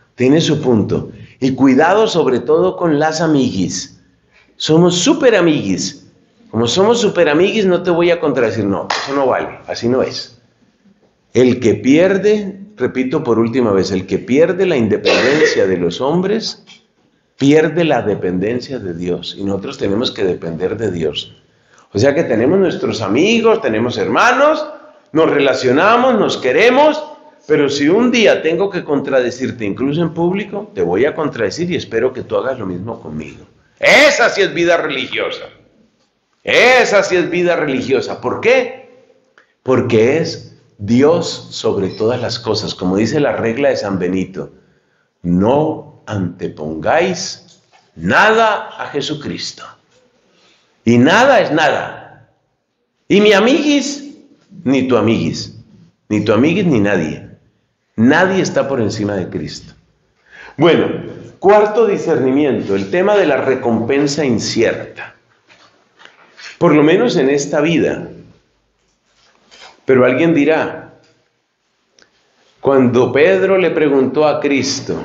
Y cuidado sobre todo con las amiguis. Somos súper amiguis. Como somos súper amiguis, no te voy a contradecir, no, eso no vale, así no es. El que pierde, repito por última vez, el que pierde la independencia de los hombres, pierde la dependencia de Dios. Y nosotros tenemos que depender de Dios. O sea que tenemos nuestros amigos, tenemos hermanos, nos relacionamos, nos queremos, pero si un día tengo que contradecirte, incluso en público, te voy a contradecir y espero que tú hagas lo mismo conmigo. Esa sí es vida religiosa. Esa sí es vida religiosa. ¿Por qué? Porque es Dios sobre todas las cosas, como dice la regla de San Benito, no antepongáis nada a Jesucristo. Y nada es nada. Y mi amiguis, ni tu amiguis, ni nadie. Nadie está por encima de Cristo. Bueno, cuarto discernimiento, el tema de la recompensa incierta. Por lo menos en esta vida. Pero alguien dirá, cuando Pedro le preguntó a Cristo,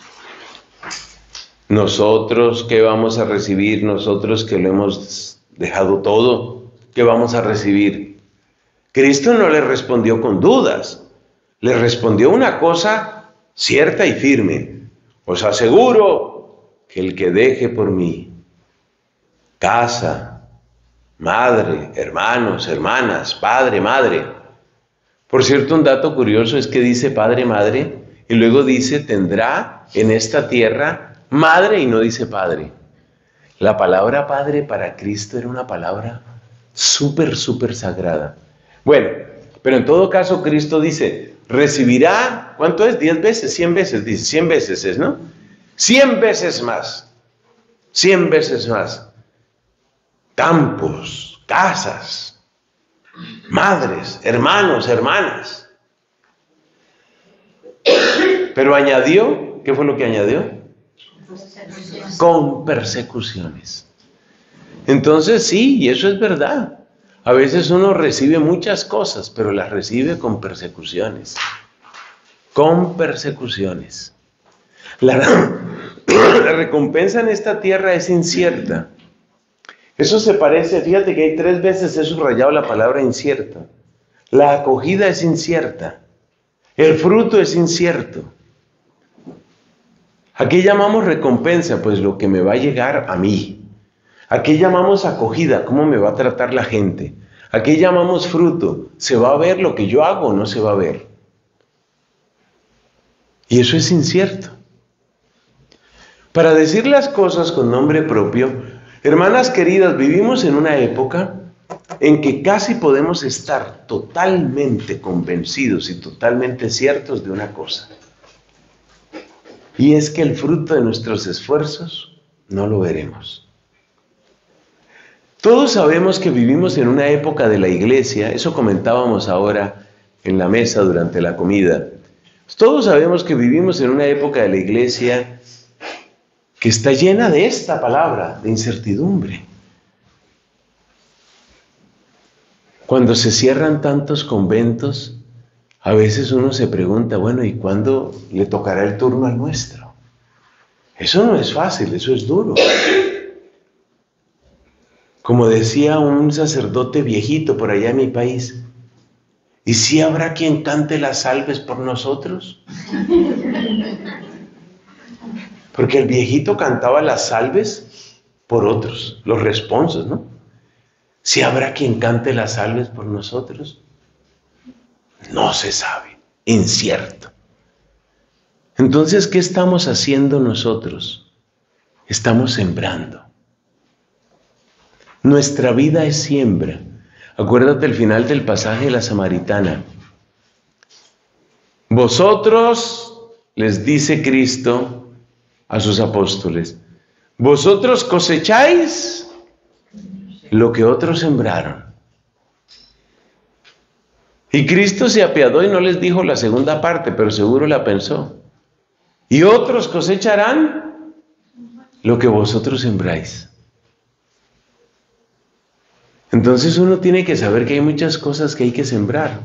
nosotros qué vamos a recibir, nosotros que lo hemos dejado todo, ¿qué vamos a recibir? Cristo no le respondió con dudas, le respondió una cosa cierta y firme. Os aseguro que el que deje por mí casa, madre, hermanos, hermanas, padre, madre. Por cierto, un dato curioso es que dice padre, madre, y luego dice tendrá en esta tierra madre y no dice padre. La palabra padre para Cristo era una palabra súper sagrada. Bueno, pero en todo caso Cristo dice, recibirá, ¿cuánto es? 10 veces, 100 veces, dice, 100 veces es, ¿no? 100 veces más, 100 veces más. Campos, casas, madres, hermanos, hermanas. Pero añadió, ¿qué fue lo que añadió? Con persecuciones. Entonces sí, y eso es verdad. A veces uno recibe muchas cosas, pero las recibe con persecuciones. Con persecuciones. La recompensa en esta tierra es incierta. Eso se parece, fíjate que hay 3 veces he subrayado la palabra incierta. La acogida es incierta. El fruto es incierto. ¿A qué llamamos recompensa? Pues lo que me va a llegar a mí. ¿A qué llamamos acogida? ¿Cómo me va a tratar la gente? ¿A qué llamamos fruto? ¿Se va a ver lo que yo hago o no se va a ver? Y eso es incierto. Para decir las cosas con nombre propio, hermanas queridas, vivimos en una época en que casi podemos estar totalmente convencidos y totalmente ciertos de una cosa. Y es que el fruto de nuestros esfuerzos no lo veremos. Todos sabemos que vivimos en una época de la iglesia, eso comentábamos ahora en la mesa durante la comida. Todos sabemos que vivimos en una época de la iglesia que está llena de esta palabra, de incertidumbre. Cuando se cierran tantos conventos, a veces uno se pregunta, bueno, ¿y cuándo le tocará el turno al nuestro? Eso no es fácil, eso es duro. Como decía un sacerdote viejito por allá en mi país, ¿y si habrá quien cante las salves por nosotros? Porque el viejito cantaba las salves por otros, los responsos, ¿no? ¿Si habrá quien cante las salves por nosotros? No se sabe, incierto. Entonces, ¿qué estamos haciendo nosotros? Estamos sembrando. Nuestra vida es siembra. Acuérdate el final del pasaje de la samaritana. Vosotros, les dice Cristo a sus apóstoles, vosotros cosecháis lo que otros sembraron. Y Cristo se apiadó y no les dijo la segunda parte, pero seguro la pensó. Y otros cosecharán lo que vosotros sembráis. Entonces uno tiene que saber que hay muchas cosas que hay que sembrar.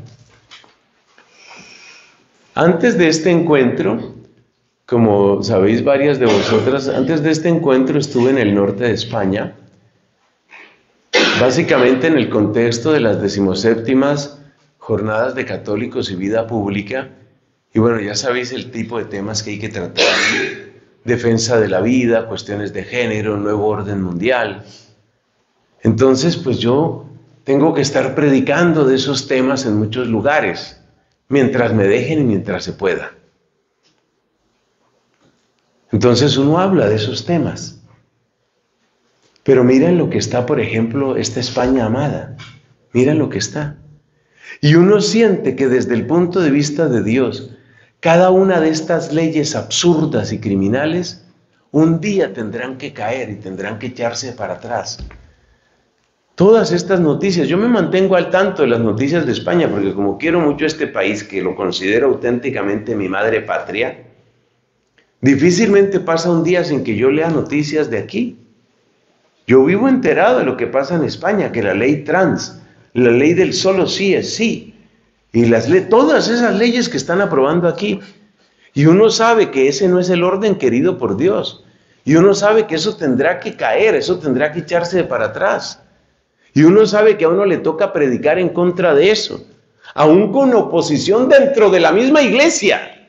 Antes de este encuentro, como sabéis varias de vosotras, antes de este encuentro estuve en el norte de España, básicamente en el contexto de las 17ª jornadas de católicos y vida pública. Y bueno, ya sabéis el tipo de temas que hay que tratar: defensa de la vida, cuestiones de género, nuevo orden mundial. Entonces, pues yo tengo que estar predicando de esos temas en muchos lugares, mientras me dejen y mientras se pueda. Entonces uno habla de esos temas. Pero miren lo que está, por ejemplo, esta España amada. Miren lo que está. Y uno siente que desde el punto de vista de Dios, cada una de estas leyes absurdas y criminales, un día tendrán que caer y tendrán que echarse para atrás. Todas estas noticias, yo me mantengo al tanto de las noticias de España, porque como quiero mucho este país, que lo considero auténticamente mi madre patria, difícilmente pasa un día sin que yo lea noticias de aquí. Yo vivo enterado de lo que pasa en España, que la ley trans, la ley del solo sí es sí, y todas esas leyes que están aprobando aquí. Y uno sabe que ese no es el orden querido por Dios. Y uno sabe que eso tendrá que caer, eso tendrá que echarse para atrás. Y uno sabe que a uno le toca predicar en contra de eso, aún con oposición dentro de la misma iglesia.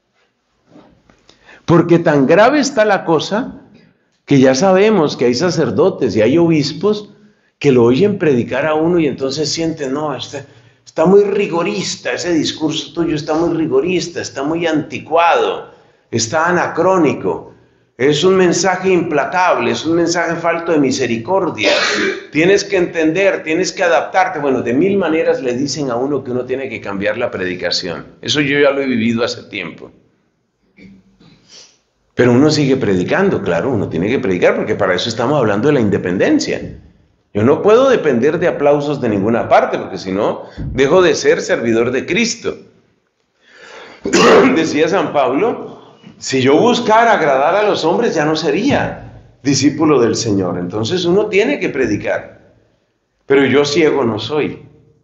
Porque tan grave está la cosa que ya sabemos que hay sacerdotes y hay obispos que lo oyen predicar a uno y entonces sienten, no, está muy rigorista, ese discurso tuyo está muy rigorista, está muy anticuado, está anacrónico. Es un mensaje implacable, es un mensaje falto de misericordia. Tienes que entender, tienes que adaptarte. Bueno, de 1000 maneras le dicen a uno que uno tiene que cambiar la predicación. Eso yo ya lo he vivido hace tiempo. Pero uno sigue predicando, claro, uno tiene que predicar porque para eso estamos hablando de la independencia. Yo no puedo depender de aplausos de ninguna parte porque si no, dejo de ser servidor de Cristo. Decía San Pablo, si yo buscara agradar a los hombres ya no sería discípulo del Señor. Entonces uno tiene que predicar. pero yo ciego no soy.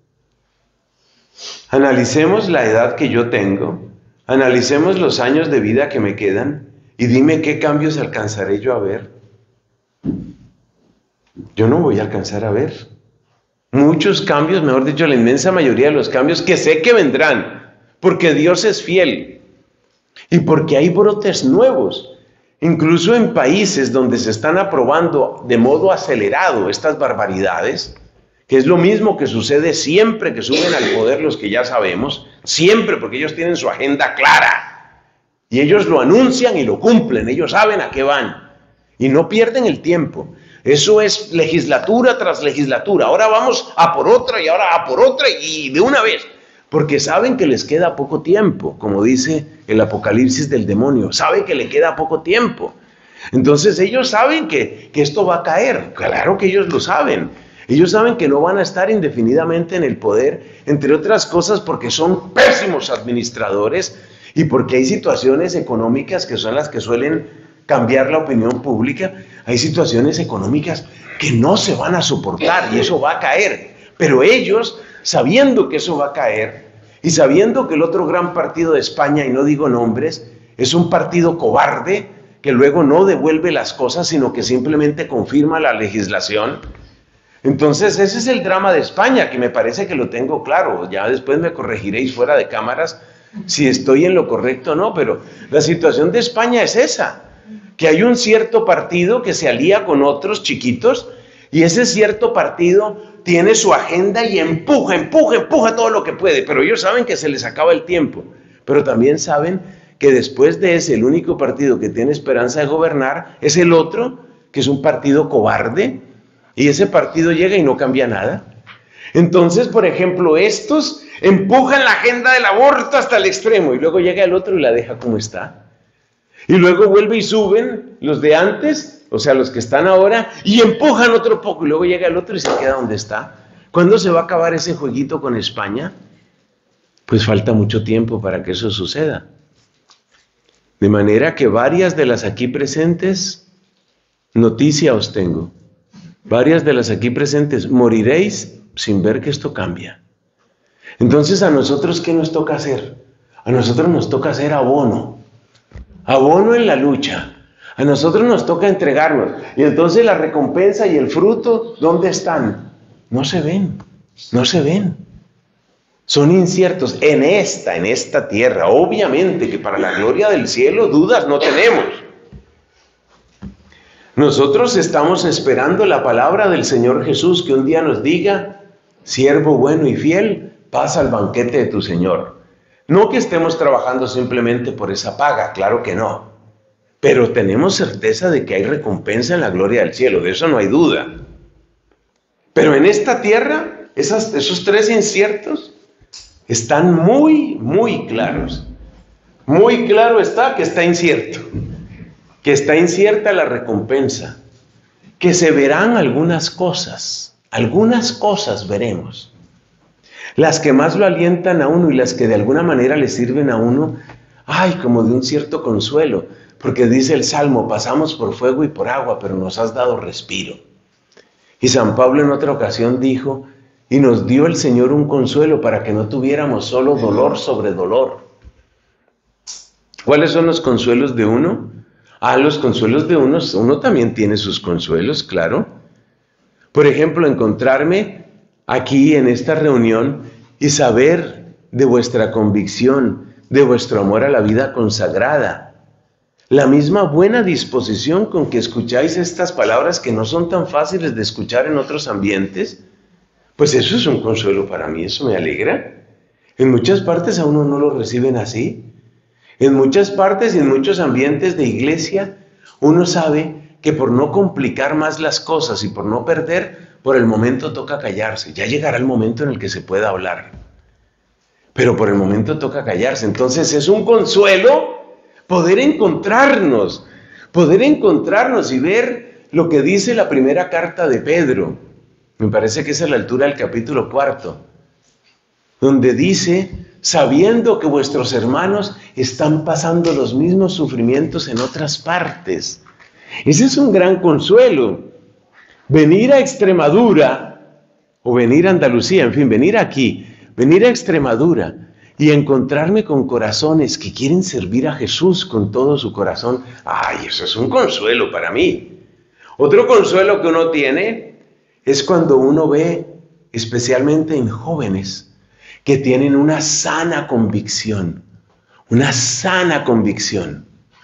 Analicemos la edad que yo tengo, analicemos los años de vida que me quedan y dime qué cambios alcanzaré yo a ver. Yo no voy a alcanzar a ver. Muchos cambios, mejor dicho, la inmensa mayoría de los cambios que sé que vendrán, porque Dios es fiel y porque hay brotes nuevos, incluso en países donde se están aprobando de modo acelerado estas barbaridades, que es lo mismo que sucede siempre que suben al poder los que ya sabemos, siempre, porque ellos tienen su agenda clara y ellos lo anuncian y lo cumplen, ellos saben a qué van y no pierden el tiempo. Eso es legislatura tras legislatura. Ahora vamos a por otra y ahora a por otra y de una vez. Porque saben que les queda poco tiempo, como dice el Apocalipsis del demonio. Saben que le queda poco tiempo. Entonces ellos saben que esto va a caer. Claro que ellos lo saben. Ellos saben que no van a estar indefinidamente en el poder, entre otras cosas porque son pésimos administradores y porque hay situaciones económicas que son las que suelen cambiar la opinión pública. Hay situaciones económicas que no se van a soportar y eso va a caer. Pero ellos, sabiendo que eso va a caer y sabiendo que el otro gran partido de España, y no digo nombres, es un partido cobarde que luego no devuelve las cosas, sino que simplemente confirma la legislación. Entonces ese es el drama de España, que me parece que lo tengo claro. Ya después me corregiréis fuera de cámaras si estoy en lo correcto o no, pero la situación de España es esa. Que hay un cierto partido que se alía con otros chiquitos y ese cierto partido tiene su agenda y empuja todo lo que puede, pero ellos saben que se les acaba el tiempo, pero también saben que después de ese, el único partido que tiene esperanza de gobernar es el otro, que es un partido cobarde, y ese partido llega y no cambia nada. Entonces, por ejemplo, estos empujan la agenda del aborto hasta el extremo y luego llega el otro y la deja como está. Y luego vuelve y suben los de antes, o sea, los que están ahora, y empujan otro poco, y luego llega el otro y se queda donde está. ¿Cuándo se va a acabar ese jueguito con España? Pues falta mucho tiempo para que eso suceda. De manera que varias de las aquí presentes, noticia os tengo, varias de las aquí presentes moriréis sin ver que esto cambia. Entonces, ¿a nosotros qué nos toca hacer? A nosotros nos toca hacer abono en la lucha. A nosotros nos toca entregarnos. Y entonces la recompensa y el fruto, ¿dónde están? No se ven, no se ven. Son inciertos en esta tierra. Obviamente que para la gloria del cielo dudas no tenemos. Nosotros estamos esperando la palabra del Señor Jesús que un día nos diga: siervo bueno y fiel, pasa al banquete de tu Señor. No que estemos trabajando simplemente por esa paga, claro que no. Pero tenemos certeza de que hay recompensa en la gloria del cielo, de eso no hay duda. Pero en esta tierra, esos tres inciertos están muy, muy claros. Muy claro está que está incierto, que está incierta la recompensa, que se verán algunas cosas veremos. Las que más lo alientan a uno y las que de alguna manera le sirven a uno, como de un cierto consuelo, porque dice el Salmo: pasamos por fuego y por agua, pero nos has dado respiro. Y San Pablo en otra ocasión dijo: y nos dio el Señor un consuelo para que no tuviéramos solo dolor sobre dolor. ¿Cuáles son los consuelos de uno? Los consuelos de uno también tiene sus consuelos, claro. Por ejemplo, encontrarme aquí en esta reunión y saber de vuestra convicción, de vuestro amor a la vida consagrada, la misma buena disposición con que escucháis estas palabras que no son tan fáciles de escuchar en otros ambientes, pues eso es un consuelo para mí, eso me alegra. En muchas partes a uno no lo reciben así. En muchas partes y en muchos ambientes de iglesia, uno sabe que por no complicar más las cosas y por no perder, por el momento toca callarse. Ya llegará el momento en el que se pueda hablar. Pero por el momento toca callarse. Entonces es un consuelo poder encontrarnos y ver lo que dice la primera carta de Pedro. Me parece que es a la altura del capítulo 4, donde dice: sabiendo que vuestros hermanos están pasando los mismos sufrimientos en otras partes. Ese es un gran consuelo. Venir a Extremadura o venir a Andalucía, en fin, venir aquí, venir a Extremadura y encontrarme con corazones que quieren servir a Jesús con todo su corazón. ¡Ay, eso es un consuelo para mí! Otro consuelo que uno tiene es cuando uno ve, especialmente en jóvenes, que tienen una sana convicción. Una sana convicción.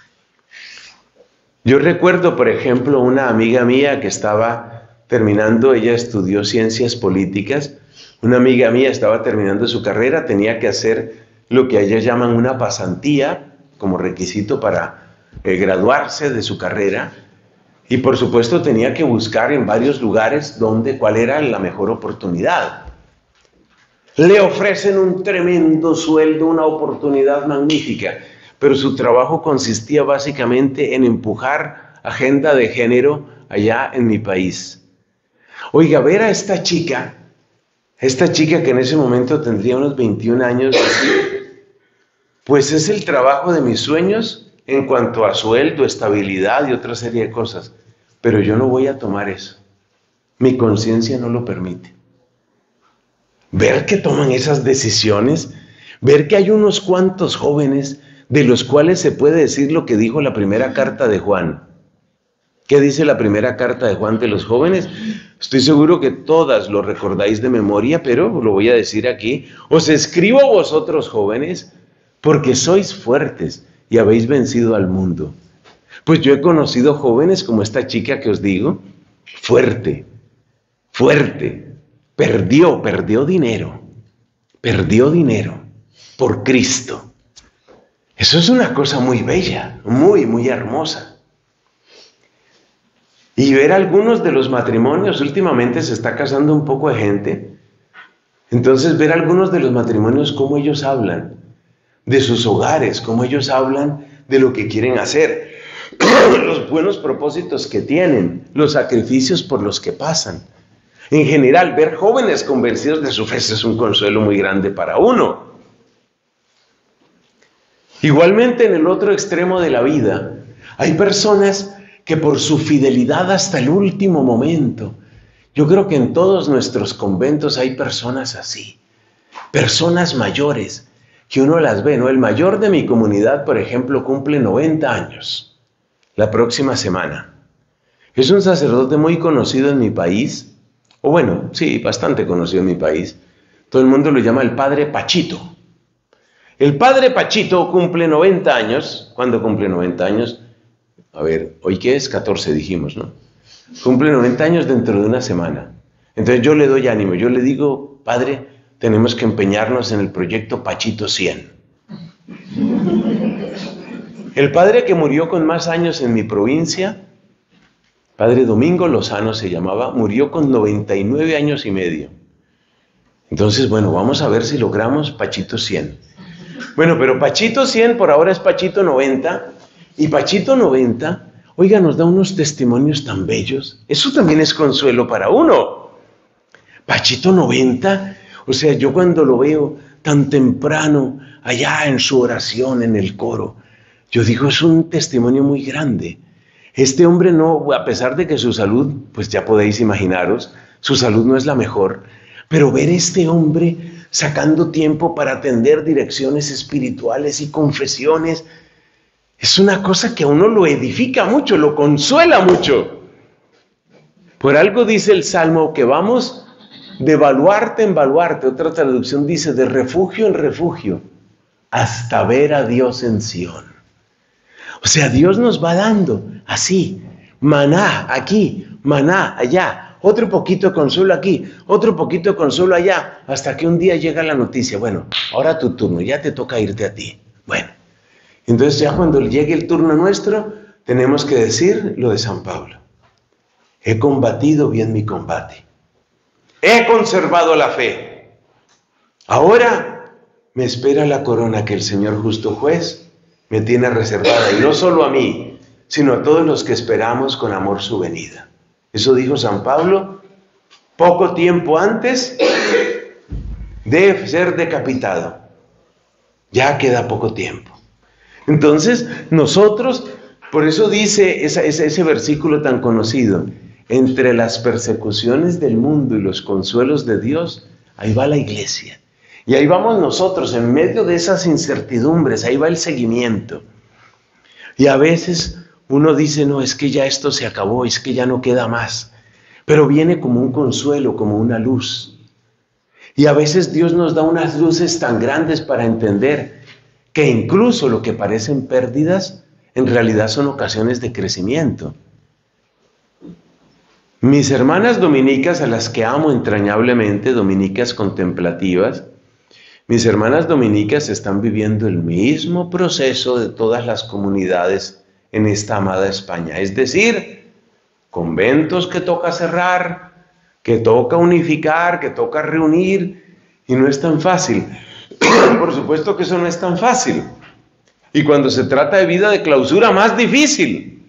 Yo recuerdo, por ejemplo, una amiga mía que estaba terminando, ella estudió ciencias políticas, una amiga mía estaba terminando su carrera, tenía que hacer lo que ellas llaman una pasantía como requisito para graduarse de su carrera, y por supuesto tenía que buscar en varios lugares cuál era la mejor oportunidad. Le ofrecen un tremendo sueldo, una oportunidad magnífica, pero su trabajo consistía básicamente en empujar agenda de género allá en mi país. Oiga, ver a esta chica que en ese momento tendría unos 21 años, pues es el trabajo de mis sueños en cuanto a sueldo, estabilidad y otra serie de cosas. Pero yo no voy a tomar eso. Mi conciencia no lo permite. Ver que toman esas decisiones, ver que hay unos cuantos jóvenes de los cuales se puede decir lo que dijo la primera carta de Juan. ¿Qué dice la primera carta de Juan de los jóvenes? Estoy seguro que todas lo recordáis de memoria, pero lo voy a decir aquí. Os escribo a vosotros jóvenes porque sois fuertes y habéis vencido al mundo. Pues yo he conocido jóvenes como esta chica que os digo, fuerte, perdió dinero por Cristo. Eso es una cosa muy bella, muy hermosa. Y ver algunos de los matrimonios, últimamente se está casando un poco de gente, entonces ver algunos de los matrimonios, cómo ellos hablan de sus hogares, cómo ellos hablan de lo que quieren hacer, los buenos propósitos que tienen, los sacrificios por los que pasan. En general, ver jóvenes convencidos de su fe es un consuelo muy grande para uno. Igualmente, en el otro extremo de la vida, hay personas que por su fidelidad hasta el último momento, yo creo que en todos nuestros conventos hay personas así, personas mayores, que uno las ve, ¿no? El mayor de mi comunidad, por ejemplo, cumple 90 años, la próxima semana. Es un sacerdote muy conocido en mi país, o bueno, sí, bastante conocido en mi país. Todo el mundo lo llama el Padre Pachito. El Padre Pachito cumple 90 años. ¿Cuándo cumple 90 años? A ver, ¿hoy qué es? 14 dijimos, ¿no? Cumple 90 años dentro de una semana. Entonces yo le doy ánimo, yo le digo, Padre, tenemos que empeñarnos en el proyecto Pachito 100. El padre que murió con más años en mi provincia, Padre Domingo Lozano se llamaba, murió con 99 años y medio. Entonces, bueno, vamos a ver si logramos Pachito 100. Bueno, pero Pachito 100 por ahora es Pachito 90, y Pachito 90, oiga, nos da unos testimonios tan bellos. Eso también es consuelo para uno. Pachito 90, o sea, yo cuando lo veo tan temprano, allá en su oración, en el coro, yo digo, es un testimonio muy grande. Este hombre no, a pesar de que su salud, pues ya podéis imaginaros, su salud no es la mejor, pero ver este hombre sacando tiempo para atender direcciones espirituales y confesiones, es una cosa que a uno lo edifica mucho, lo consuela mucho. Por algo dice el Salmo que vamos de baluarte en baluarte, otra traducción dice de refugio en refugio, hasta ver a Dios en Sión. O sea, Dios nos va dando así, maná aquí, maná allá, otro poquito de consuelo aquí, otro poquito de consuelo allá, hasta que un día llega la noticia, bueno, ahora tu turno, ya te toca irte a ti. Bueno, entonces ya cuando llegue el turno nuestro, tenemos que decir lo de San Pablo. He combatido bien mi combate. He conservado la fe. Ahora me espera la corona que el Señor justo juez me tiene reservada, y no solo a mí, sino a todos los que esperamos con amor su venida. Eso dijo San Pablo poco tiempo antes de ser decapitado. Ya queda poco tiempo. Entonces, nosotros, por eso dice ese versículo tan conocido, entre las persecuciones del mundo y los consuelos de Dios, ahí va la iglesia. Y ahí vamos nosotros, en medio de esas incertidumbres, ahí va el seguimiento. Y a veces uno dice, no, es que ya esto se acabó, es que ya no queda más. Pero viene como un consuelo, como una luz. Y a veces Dios nos da unas luces tan grandes para entender que incluso lo que parecen pérdidas, en realidad son ocasiones de crecimiento. Mis hermanas dominicas, a las que amo entrañablemente, dominicas contemplativas, mis hermanas dominicas están viviendo el mismo proceso de todas las comunidades en esta amada España. Es decir, conventos que toca cerrar, que toca unificar, que toca reunir, y no es tan fácil. Por supuesto que eso no es tan fácil. Y cuando se trata de vida de clausura, más difícil.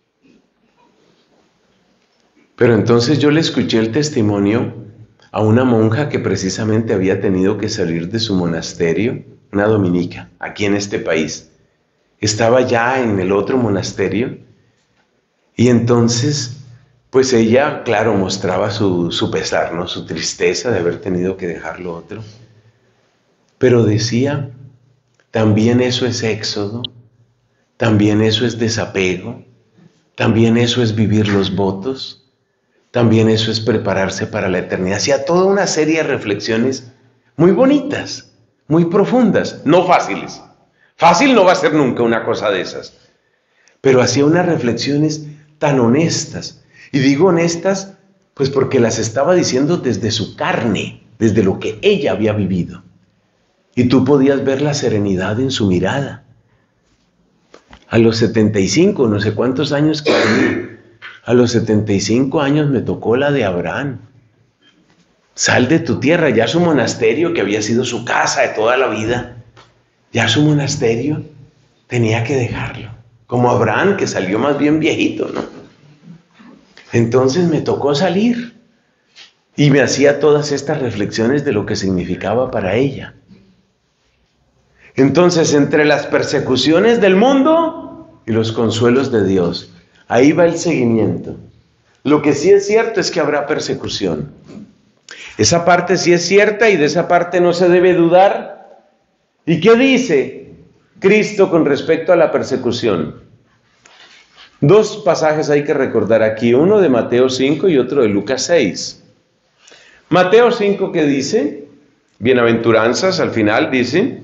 Pero entonces yo le escuché el testimonio a una monja que precisamente había tenido que salir de su monasterio, una dominica, aquí en este país. Estaba ya en el otro monasterio y entonces, pues ella, claro, mostraba su pesar, ¿no? Su tristeza de haber tenido que dejar lo otro. Pero decía, también eso es éxodo, también eso es desapego, también eso es vivir los votos. También eso es prepararse para la eternidad. Hacía toda una serie de reflexiones muy bonitas, muy profundas, no fáciles. Fácil no va a ser nunca una cosa de esas. Pero hacía unas reflexiones tan honestas. Y digo honestas, pues porque las estaba diciendo desde su carne, desde lo que ella había vivido. Y tú podías ver la serenidad en su mirada. A los 75, no sé cuántos años que tenía, a los 75 años me tocó la de Abraham. Sal de tu tierra, ya su monasterio, que había sido su casa de toda la vida, ya su monasterio tenía que dejarlo. Como Abraham, que salió más bien viejito, ¿no? Entonces me tocó salir y me hacía todas estas reflexiones de lo que significaba para ella. Entonces, entre las persecuciones del mundo y los consuelos de Dios, ahí va el seguimiento. Lo que sí es cierto es que habrá persecución. Esa parte sí es cierta y de esa parte no se debe dudar. ¿Y qué dice Cristo con respecto a la persecución? Dos pasajes hay que recordar aquí, uno de Mateo 5 y otro de Lucas 6. Mateo 5, ¿qué dice? Bienaventuranzas, al final dice: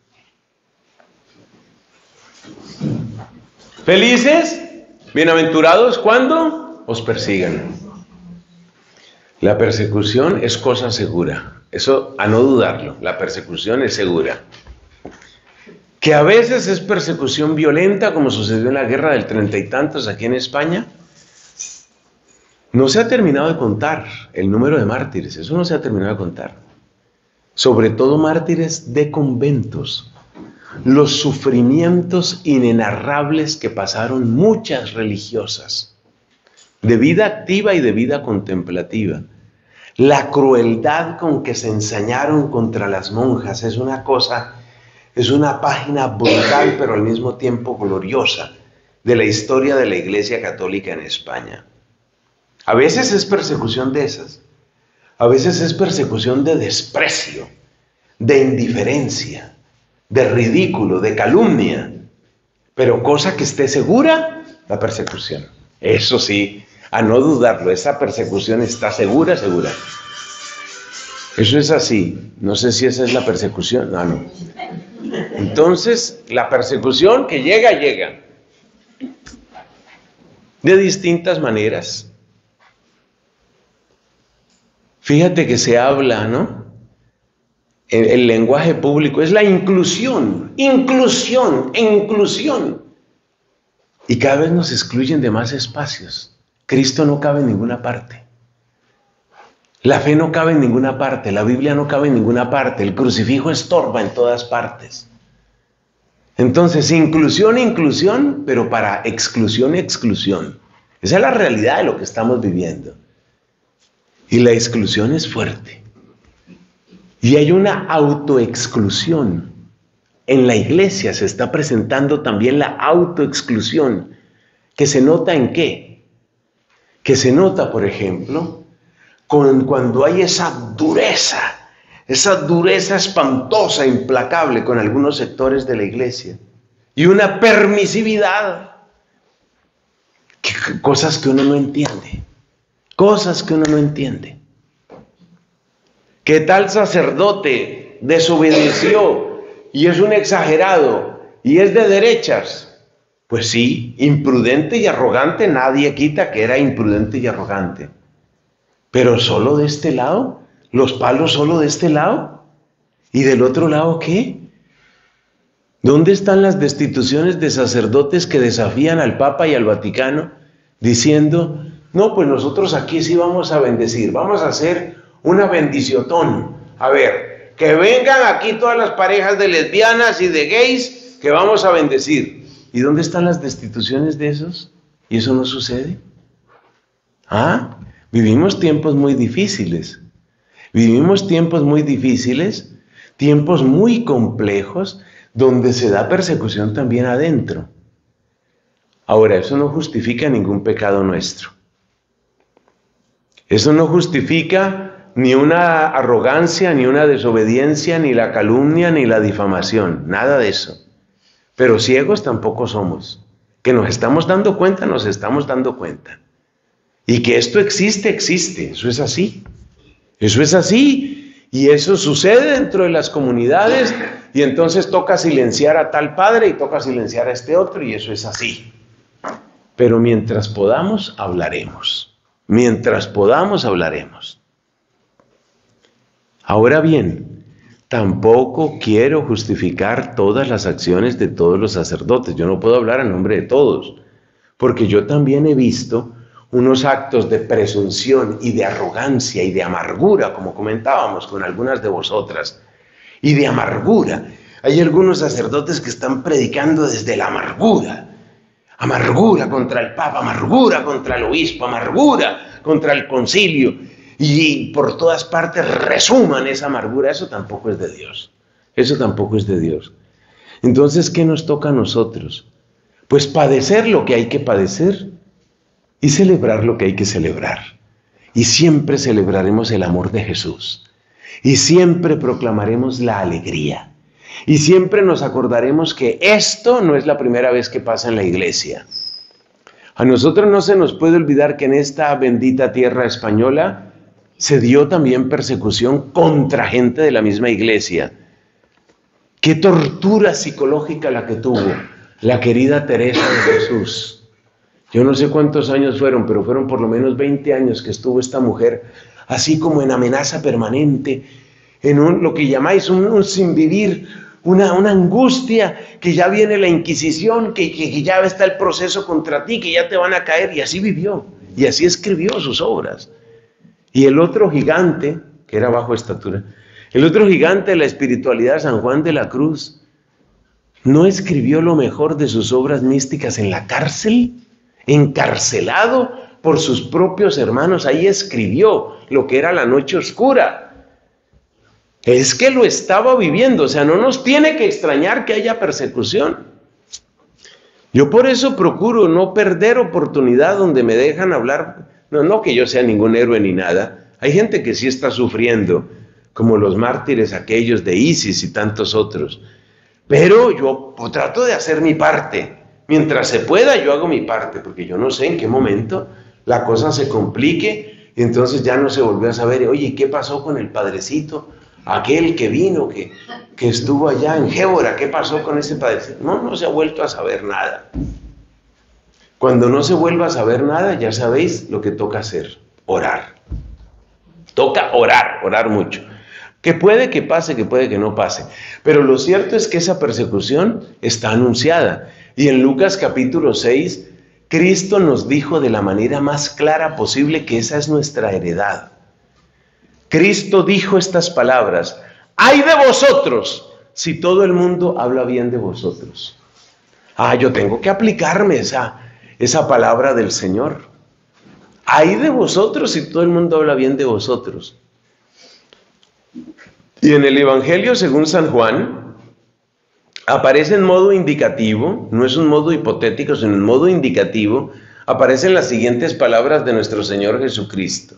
felices, bienaventurados cuando os persigan. La persecución es cosa segura. Eso a no dudarlo. La persecución es segura. Que a veces es persecución violenta, como sucedió en la guerra del 30 y tantos aquí en España. No se ha terminado de contar el número de mártires. Eso no se ha terminado de contar. Sobre todo mártires de conventos. Los sufrimientos inenarrables que pasaron muchas religiosas, de vida activa y de vida contemplativa. La crueldad con que se ensañaron contra las monjas es una cosa, es una página brutal, pero al mismo tiempo gloriosa, de la historia de la Iglesia Católica en España. A veces es persecución de esas, a veces es persecución de desprecio, de indiferencia, de ridículo, de calumnia, pero cosa que esté segura, la persecución. Eso sí, a no dudarlo, esa persecución está segura, segura. Eso es así. No sé si esa es la persecución. No. Entonces, la persecución que llega, llega. De distintas maneras. Fíjate que se habla, ¿no? El lenguaje público es la inclusión. Y cada vez nos excluyen de más espacios. Cristo no cabe en ninguna parte. La fe no cabe en ninguna parte. La Biblia no cabe en ninguna parte. El crucifijo estorba en todas partes. Entonces, inclusión, pero para exclusión. Esa es la realidad de lo que estamos viviendo. Y la exclusión es fuerte. Y hay una autoexclusión. En la iglesia se está presentando también la autoexclusión, que se nota ¿en qué? que se nota, por ejemplo, cuando hay esa dureza espantosa, implacable con algunos sectores de la iglesia, y una permisividad, cosas que uno no entiende, ¿Qué tal sacerdote desobedeció y es un exagerado y es de derechas? Pues sí, imprudente y arrogante, nadie quita que era imprudente y arrogante. Pero solo de este lado, los palos solo de este lado. ¿Y del otro lado qué? ¿Dónde están las destituciones de sacerdotes que desafían al Papa y al Vaticano diciendo, no, pues nosotros aquí sí vamos a bendecir, vamos a hacer una bendiciotón? A ver, que vengan aquí todas las parejas de lesbianas y de gays que vamos a bendecir. ¿Y dónde están las destituciones de esos? ¿Y eso no sucede? Vivimos tiempos muy difíciles. Tiempos muy complejos, donde se da persecución también adentro. Ahora, eso no justifica ningún pecado nuestro. Eso no justifica ni una arrogancia, ni una desobediencia, ni la calumnia, ni la difamación. Nada de eso. Pero ciegos tampoco somos. Que nos estamos dando cuenta. Y que esto existe. Eso es así. Y eso sucede dentro de las comunidades. Y entonces toca silenciar a tal padre y toca silenciar a este otro. Y eso es así. Pero mientras podamos, hablaremos. Ahora bien, tampoco quiero justificar todas las acciones de todos los sacerdotes. Yo no puedo hablar en nombre de todos, porque yo también he visto unos actos de presunción y de arrogancia y de amargura, como comentábamos con algunas de vosotras, y de amargura. Hay algunos sacerdotes que están predicando desde la amargura. Amargura contra el Papa, amargura contra el obispo, amargura contra el concilio. Y por todas partes resuman esa amargura. Eso tampoco es de Dios. Entonces, ¿qué nos toca a nosotros? Pues padecer lo que hay que padecer y celebrar lo que hay que celebrar. Y siempre celebraremos el amor de Jesús. Y siempre proclamaremos la alegría. Y siempre nos acordaremos que esto no es la primera vez que pasa en la iglesia. A nosotros no se nos puede olvidar que en esta bendita tierra española se dio también persecución contra gente de la misma iglesia. Qué tortura psicológica la que tuvo la querida Teresa de Jesús. Yo no sé cuántos años fueron, pero fueron por lo menos 20 años que estuvo esta mujer así como en amenaza permanente, en lo que llamáis un sinvivir, una angustia, que ya viene la Inquisición, que ya está el proceso contra ti, que ya te van a caer, y así vivió, y así escribió sus obras. Y el otro gigante, que era bajo estatura, el otro gigante de la espiritualidad, San Juan de la Cruz, ¿no escribió lo mejor de sus obras místicas en la cárcel? Encarcelado por sus propios hermanos, ahí escribió lo que era la noche oscura. Es que lo estaba viviendo, o sea, no nos tiene que extrañar que haya persecución. Yo por eso procuro no perder oportunidad donde me dejan hablar, no que yo sea ningún héroe ni nada. Hay gente que sí está sufriendo, como los mártires aquellos de Isis y tantos otros. Pero yo trato de hacer mi parte. Mientras se pueda, yo hago mi parte, porque yo no sé en qué momento la cosa se complique y entonces ya no se volvió a saber, oye, ¿qué pasó con el padrecito? Aquel que vino, que estuvo allá en Gébora, ¿qué pasó con ese padrecito? No se ha vuelto a saber nada. Cuando no se vuelva a saber nada, ya sabéis lo que toca hacer, orar. Toca orar mucho. Que puede que pase, que puede que no pase. Pero lo cierto es que esa persecución está anunciada. Y en Lucas capítulo 6, Cristo nos dijo de la manera más clara posible que esa es nuestra heredad. Cristo dijo estas palabras: ¡ay de vosotros si todo el mundo habla bien de vosotros! Yo tengo que aplicarme esa palabra del Señor. ¡Ay de vosotros si todo el mundo habla bien de vosotros! Y en el Evangelio según San Juan aparece en modo indicativo, no es un modo hipotético, sino en modo indicativo, aparecen las siguientes palabras de nuestro Señor Jesucristo.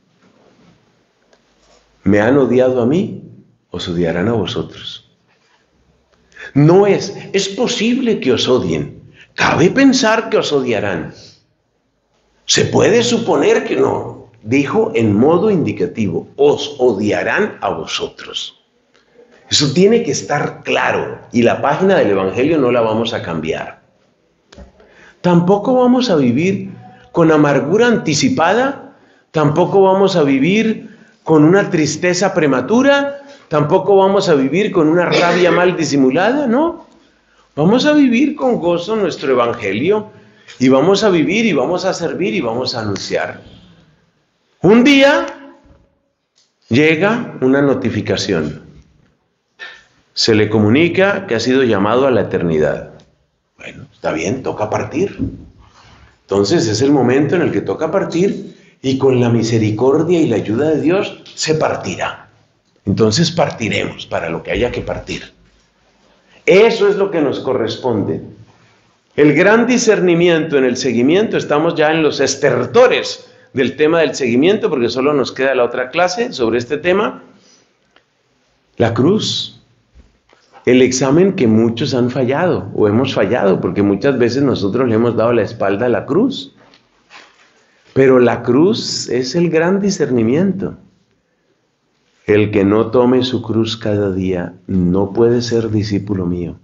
Me han odiado a mí, os odiarán a vosotros. No es posible que os odien. Cabe pensar que os odiarán. Se puede suponer que no. Dijo en modo indicativo, os odiarán a vosotros. Eso tiene que estar claro y la página del Evangelio no la vamos a cambiar. Tampoco vamos a vivir con amargura anticipada, tampoco vamos a vivir con una tristeza prematura, tampoco vamos a vivir con una rabia mal disimulada, ¿no? Vamos a vivir con gozo nuestro Evangelio y vamos a vivir y vamos a servir y vamos a anunciar. Un día llega una notificación. Se le comunica que ha sido llamado a la eternidad. Bueno, está bien, toca partir. Entonces es el momento en el que toca partir y con la misericordia y la ayuda de Dios se partirá. Entonces partiremos para lo que haya que partir. Eso es lo que nos corresponde. El gran discernimiento en el seguimiento, estamos ya en los estertores del tema del seguimiento, porque solo nos queda la otra clase sobre este tema. La cruz. El examen que muchos han fallado o hemos fallado, porque muchas veces nosotros le hemos dado la espalda a la cruz. Pero la cruz es el gran discernimiento. El que no tome su cruz cada día no puede ser discípulo mío.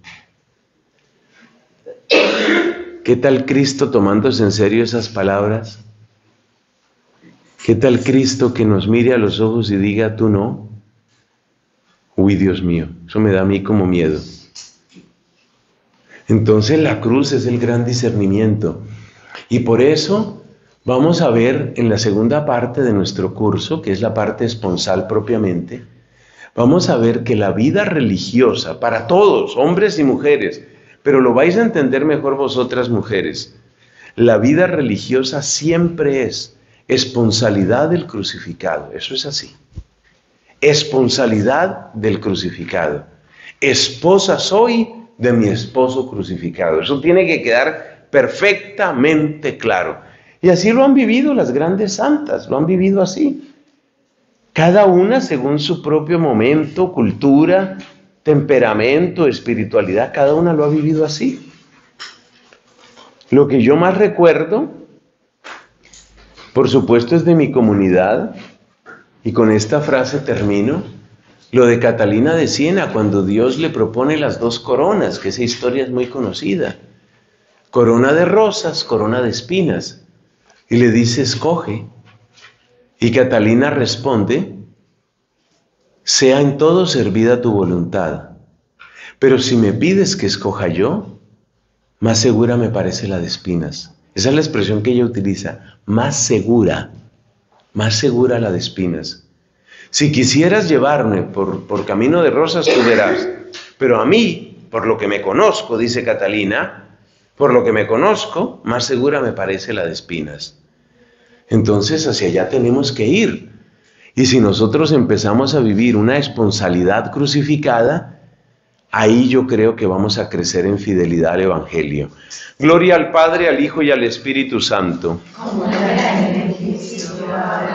¿Qué tal Cristo tomándose en serio esas palabras? ¿Qué tal Cristo que nos mire a los ojos y diga, tú no? Uy, Dios mío, eso me da a mí como miedo. Entonces la cruz es el gran discernimiento. Y por eso vamos a ver en la segunda parte de nuestro curso, que es la parte esponsal propiamente, vamos a ver que la vida religiosa, para todos, hombres y mujeres, pero lo vais a entender mejor vosotras mujeres, la vida religiosa siempre es esponsalidad del crucificado, eso es así. Esponsalidad del crucificado. Esposa soy de mi esposo crucificado. Eso tiene que quedar perfectamente claro. Y así lo han vivido las grandes santas, lo han vivido así. Cada una según su propio momento, cultura, temperamento, espiritualidad, cada una lo ha vivido así. Lo que yo más recuerdo, por supuesto, es de mi comunidad. Y con esta frase termino, lo de Catalina de Siena, cuando Dios le propone las dos coronas, que esa historia es muy conocida. Corona de rosas, corona de espinas. Y le dice, escoge. Y Catalina responde, sea en todo servida tu voluntad. Pero si me pides que escoja yo, más segura me parece la de espinas. Esa es la expresión que ella utiliza, más segura la de espinas. Si quisieras llevarme por camino de rosas, tú verás. Pero a mí, por lo que me conozco, dice Catalina, por lo que me conozco, más segura me parece la de espinas. Entonces hacia allá tenemos que ir. Y si nosotros empezamos a vivir una esponsalidad crucificada, ahí yo creo que vamos a crecer en fidelidad al Evangelio. Gloria al Padre, al Hijo y al Espíritu Santo. Como era en el principio, ahora